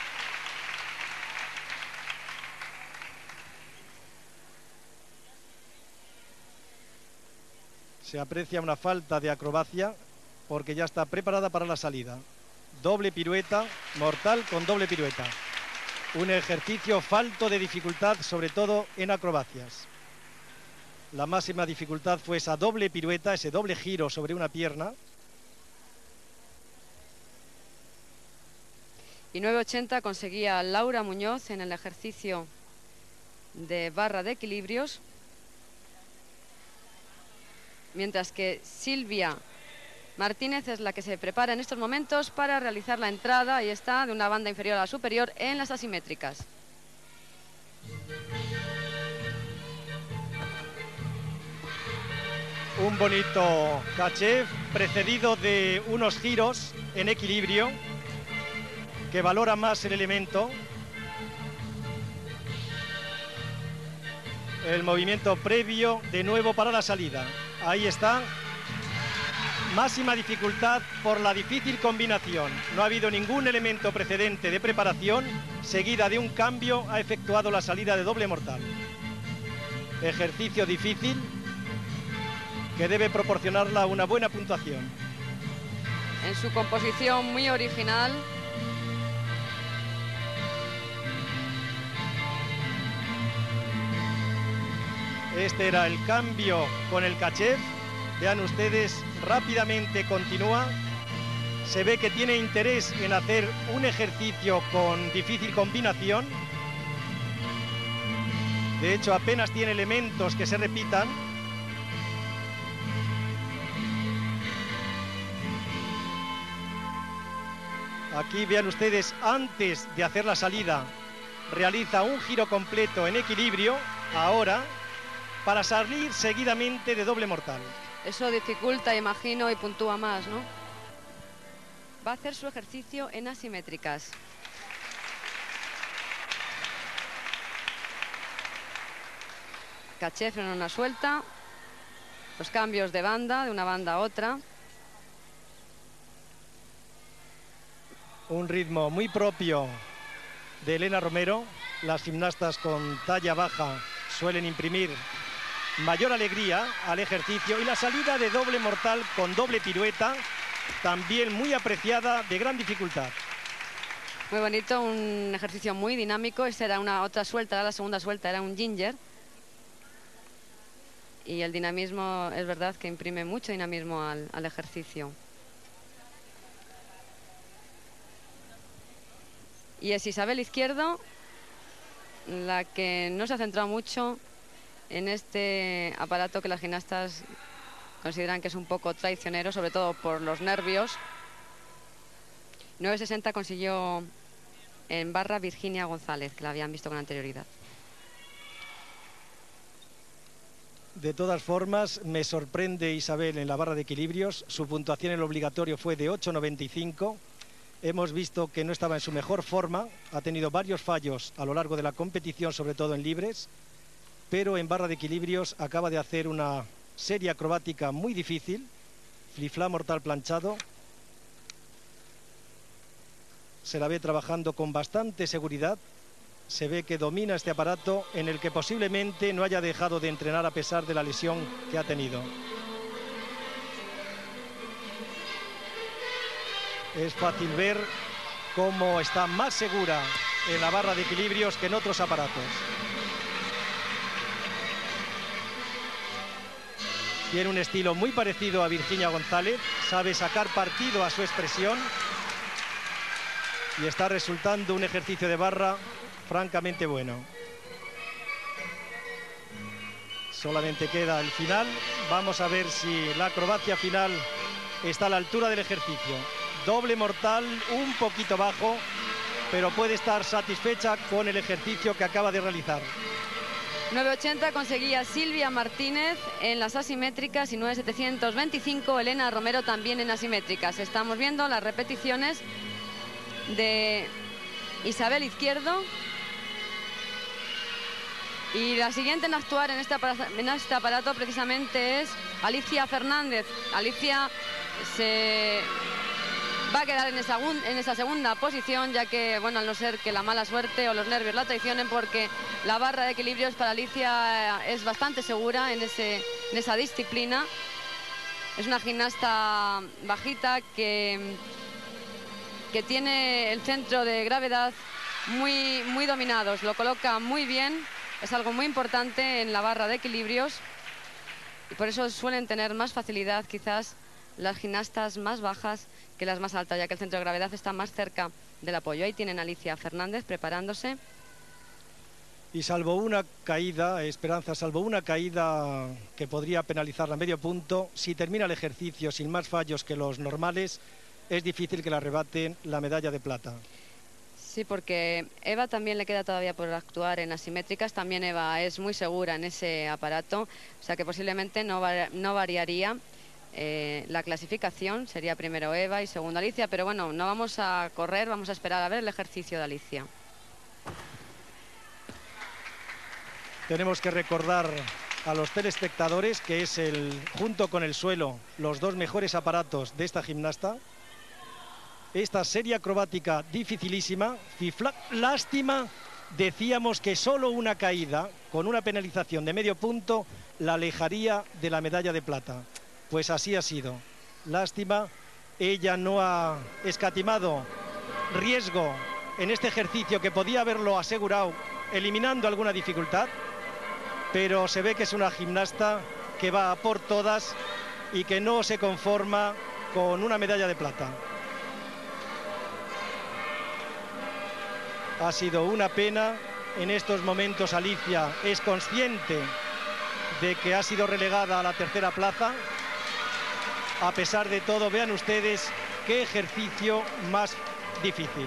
Se aprecia una falta de acrobacia porque ya está preparada para la salida. Doble pirueta, mortal con doble pirueta. Un ejercicio falto de dificultad, sobre todo en acrobacias. La máxima dificultad fue esa doble pirueta, ese doble giro sobre una pierna. Y nueve ochenta conseguía Laura Muñoz en el ejercicio de barra de equilibrios. Mientras que Silvia Martínez es la que se prepara en estos momentos para realizar la entrada, y está de una banda inferior a la superior en las asimétricas. Un bonito caché precedido de unos giros en equilibrio que valora más el elemento. El movimiento previo de nuevo para la salida. Ahí está. Máxima dificultad por la difícil combinación. No ha habido ningún elemento precedente de preparación, seguida de un cambio ha efectuado la salida de doble mortal. Ejercicio difícil que debe proporcionarla una buena puntuación. En su composición muy original. Este era el cambio con el Tkachev. Vean ustedes, rápidamente continúa. Se ve que tiene interés en hacer un ejercicio con difícil combinación. De hecho, apenas tiene elementos que se repitan. Aquí vean ustedes, antes de hacer la salida, realiza un giro completo en equilibrio, ahora, para salir seguidamente de doble mortal. Eso dificulta, imagino, y puntúa más, ¿no? Va a hacer su ejercicio en asimétricas. Tkachev en una suelta. Los cambios de banda, de una banda a otra. Un ritmo muy propio de Elena Romero. Las gimnastas con talla baja suelen imprimir mayor alegría al ejercicio, y la salida de doble mortal con doble pirueta, también muy apreciada, de gran dificultad. Muy bonito, un ejercicio muy dinámico. Esta era una otra suelta, era la segunda suelta, era un ginger. Y el dinamismo, es verdad que imprime mucho dinamismo al, al ejercicio. Y es Isabel Izquierdo la que no se ha centrado mucho en este aparato que las gimnastas consideran que es un poco traicionero, sobre todo por los nervios. nueve sesenta consiguió en barra Virginia González, que la habían visto con anterioridad. De todas formas, me sorprende Isabel en la barra de equilibrios. Su puntuación en el obligatorio fue de ocho noventa y cinco. Hemos visto que no estaba en su mejor forma. Ha tenido varios fallos a lo largo de la competición, sobre todo en libres. Pero en barra de equilibrios acaba de hacer una serie acrobática muy difícil. Flip-flap mortal planchado. Se la ve trabajando con bastante seguridad. Se ve que domina este aparato, en el que posiblemente no haya dejado de entrenar a pesar de la lesión que ha tenido. Es fácil ver cómo está más segura en la barra de equilibrios que en otros aparatos. Tiene un estilo muy parecido a Virginia González, sabe sacar partido a su expresión y está resultando un ejercicio de barra francamente bueno. Solamente queda el final. Vamos a ver si la acrobacia final está a la altura del ejercicio. Doble mortal, un poquito bajo, pero puede estar satisfecha con el ejercicio que acaba de realizar. nueve ochenta conseguía Silvia Martínez en las asimétricas y nueve setecientos veinticinco Elena Romero también en asimétricas. Estamos viendo las repeticiones de Isabel Izquierdo. Y la siguiente en actuar en este aparato, en este aparato precisamente es Alicia Fernández. Alicia se va a quedar en esa, en esa segunda posición, ya que, bueno, al no ser que la mala suerte o los nervios la traicionen, porque la barra de equilibrios para Alicia es bastante segura en, ese, en esa disciplina. Es una gimnasta bajita que, que tiene el centro de gravedad muy, muy dominados, lo coloca muy bien. Es algo muy importante en la barra de equilibrios y por eso suelen tener más facilidad quizás las gimnastas más bajas que las más altas, ya que el centro de gravedad está más cerca del apoyo. Ahí tienen a Alicia Fernández preparándose. Y salvo una caída, Esperanza, salvo una caída que podría penalizarla a medio punto, si termina el ejercicio sin más fallos que los normales, es difícil que la arrebaten la medalla de plata. Sí, porque Eva también le queda todavía por actuar en asimétricas. También Eva es muy segura en ese aparato, o sea que posiblemente no, va, no variaría eh, la clasificación. Sería primero Eva y segundo Alicia, pero bueno, no vamos a correr, vamos a esperar a ver el ejercicio de Alicia. Tenemos que recordar a los telespectadores que es, el, junto con el suelo, los dos mejores aparatos de esta gimnasta. Esta serie acrobática dificilísima. Fifla, lástima, decíamos que solo una caída con una penalización de medio punto la alejaría de la medalla de plata. Pues así ha sido. Lástima, ella no ha escatimado riesgo en este ejercicio que podía haberlo asegurado eliminando alguna dificultad, pero se ve que es una gimnasta que va a por todas y que no se conforma con una medalla de plata. Ha sido una pena. En estos momentos Alicia es consciente de que ha sido relegada a la tercera plaza. A pesar de todo, vean ustedes qué ejercicio más difícil.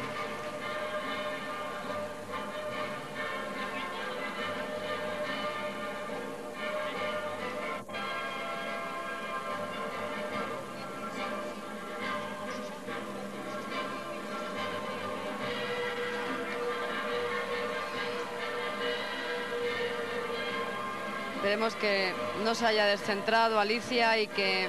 Esperemos que no se haya descentrado Alicia y que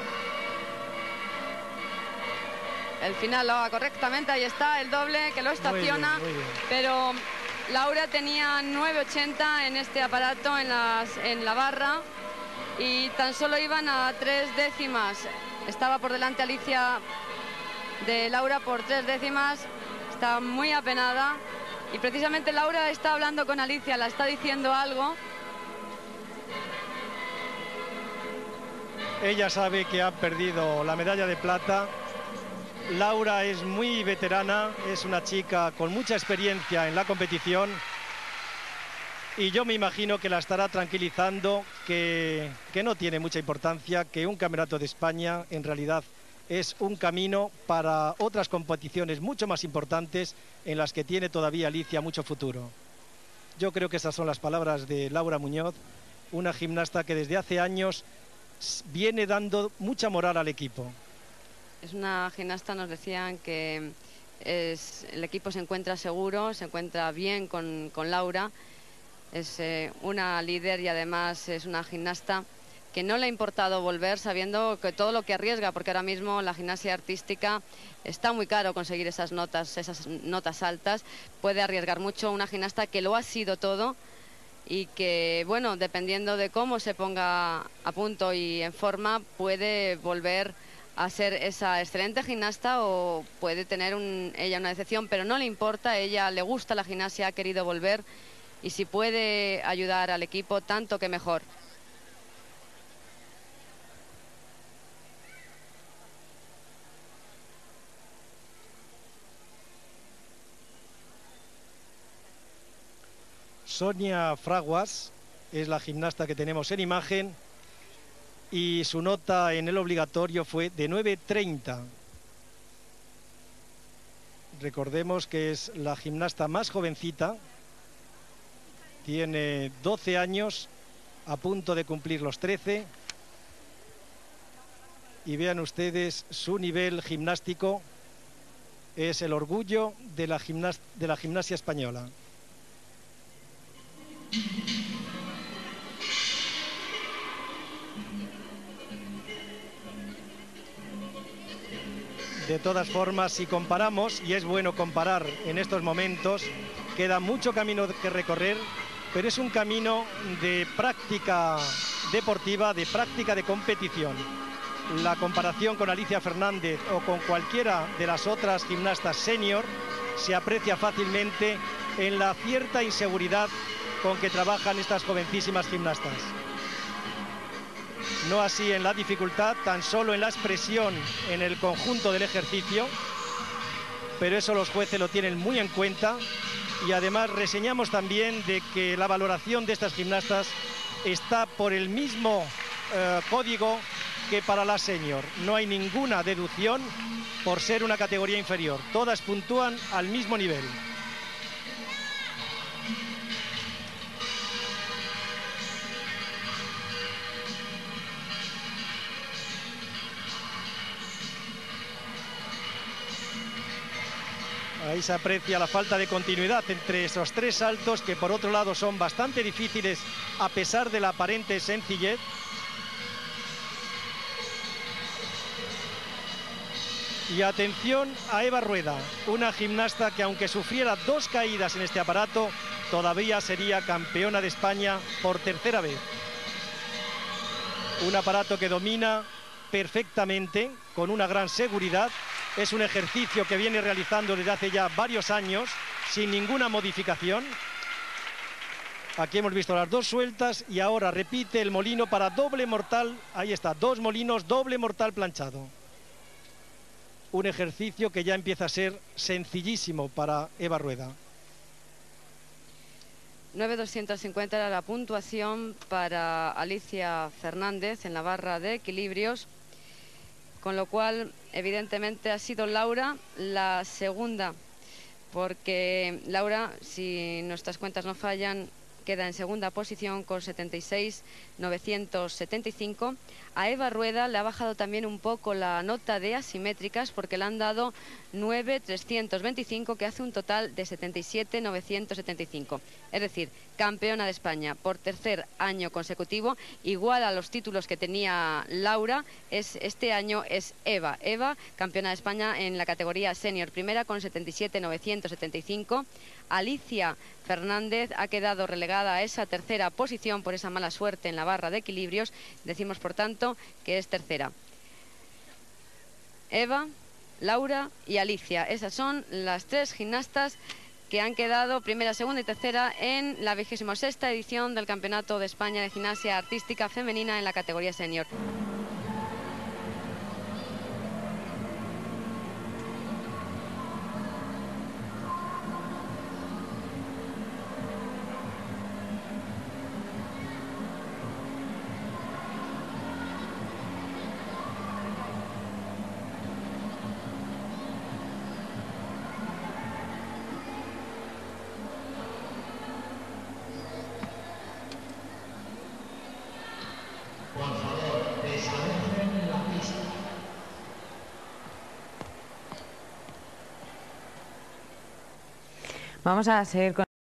el final lo haga correctamente. Ahí está el doble que lo estaciona. Muy bien, muy bien. Pero Laura tenía nueve ochenta en este aparato, en, las, en la barra, y tan solo iban a tres décimas. Estaba por delante Alicia de Laura por tres décimas. Está muy apenada y precisamente Laura está hablando con Alicia, la está diciendo algo. Ella sabe que ha perdido la medalla de plata. Laura es muy veterana, es una chica con mucha experiencia en la competición y yo me imagino que la estará tranquilizando, que, que no tiene mucha importancia, que un campeonato de España en realidad es un camino para otras competiciones mucho más importantes en las que tiene todavía Alicia mucho futuro. Yo creo que esas son las palabras de Laura Muñoz, una gimnasta que desde hace años viene dando mucha moral al equipo. Es una gimnasta, nos decían que es, el equipo se encuentra seguro, se encuentra bien con, con Laura. Es eh, una líder y además es una gimnasta que no le ha importado volver sabiendo que todo lo que arriesga, porque ahora mismo la gimnasia artística está muy caro conseguir esas notas, esas notas altas. Puede arriesgar mucho una gimnasta que lo ha sido todo y que, bueno, dependiendo de cómo se ponga a punto y en forma, puede volver a ser esa excelente gimnasta o puede tener un, ella una decepción, pero no le importa, a ella le gusta la gimnasia, ha querido volver y si puede ayudar al equipo, tanto que mejor. Sonia Fraguas es la gimnasta que tenemos en imagen y su nota en el obligatorio fue de nueve treinta. Recordemos que es la gimnasta más jovencita, tiene doce años, a punto de cumplir los trece. Y vean ustedes su nivel gimnástico, es el orgullo de la, gimnas de la gimnasia española. De todas formas, si comparamos, y es bueno comparar en estos momentos, queda mucho camino que recorrer, pero es un camino de práctica deportiva, de práctica de competición. La comparación con Alicia Fernández o con cualquiera de las otras gimnastas senior se aprecia fácilmente en la cierta inseguridad con que trabajan estas jovencísimas gimnastas. No así en la dificultad, tan solo en la expresión en el conjunto del ejercicio, pero eso los jueces lo tienen muy en cuenta y además reseñamos también de que la valoración de estas gimnastas está por el mismo eh, código que para la senior. No hay ninguna deducción por ser una categoría inferior, todas puntúan al mismo nivel. Ahí se aprecia la falta de continuidad entre esos tres saltos que por otro lado son bastante difíciles a pesar de la aparente sencillez. Y atención a Eva Rueda, una gimnasta que aunque sufriera dos caídas en este aparato, todavía sería campeona de España por tercera vez. Un aparato que domina perfectamente, con una gran seguridad. Es un ejercicio que viene realizando desde hace ya varios años, sin ninguna modificación. Aquí hemos visto las dos sueltas y ahora repite el molino para doble mortal. Ahí está, dos molinos, doble mortal planchado. Un ejercicio que ya empieza a ser sencillísimo para Eva Rueda. nueve doscientos cincuenta era la puntuación para Alicia Fernández en la barra de equilibrios, con lo cual evidentemente ha sido Laura la segunda, porque Laura, si nuestras cuentas no fallan, queda en segunda posición con setenta y seis mil novecientos setenta y cinco. A Eva Rueda le ha bajado también un poco la nota de asimétricas porque le han dado nueve mil trescientos veinticinco, que hace un total de setenta y siete mil novecientos setenta y cinco. Es decir, campeona de España por tercer año consecutivo, igual a los títulos que tenía Laura. Es, este año es Eva. Eva, campeona de España en la categoría senior primera con setenta y siete mil novecientos setenta y cinco. Alicia Fernández ha quedado relegada a esa tercera posición por esa mala suerte en la barra de equilibrios. Decimos, por tanto, que es tercera. Eva, Laura y Alicia. Esas son las tres gimnastas que han quedado primera, segunda y tercera en la vigésima sexta edición del Campeonato de España de Gimnasia Artística Femenina en la categoría senior. Vamos a seguir con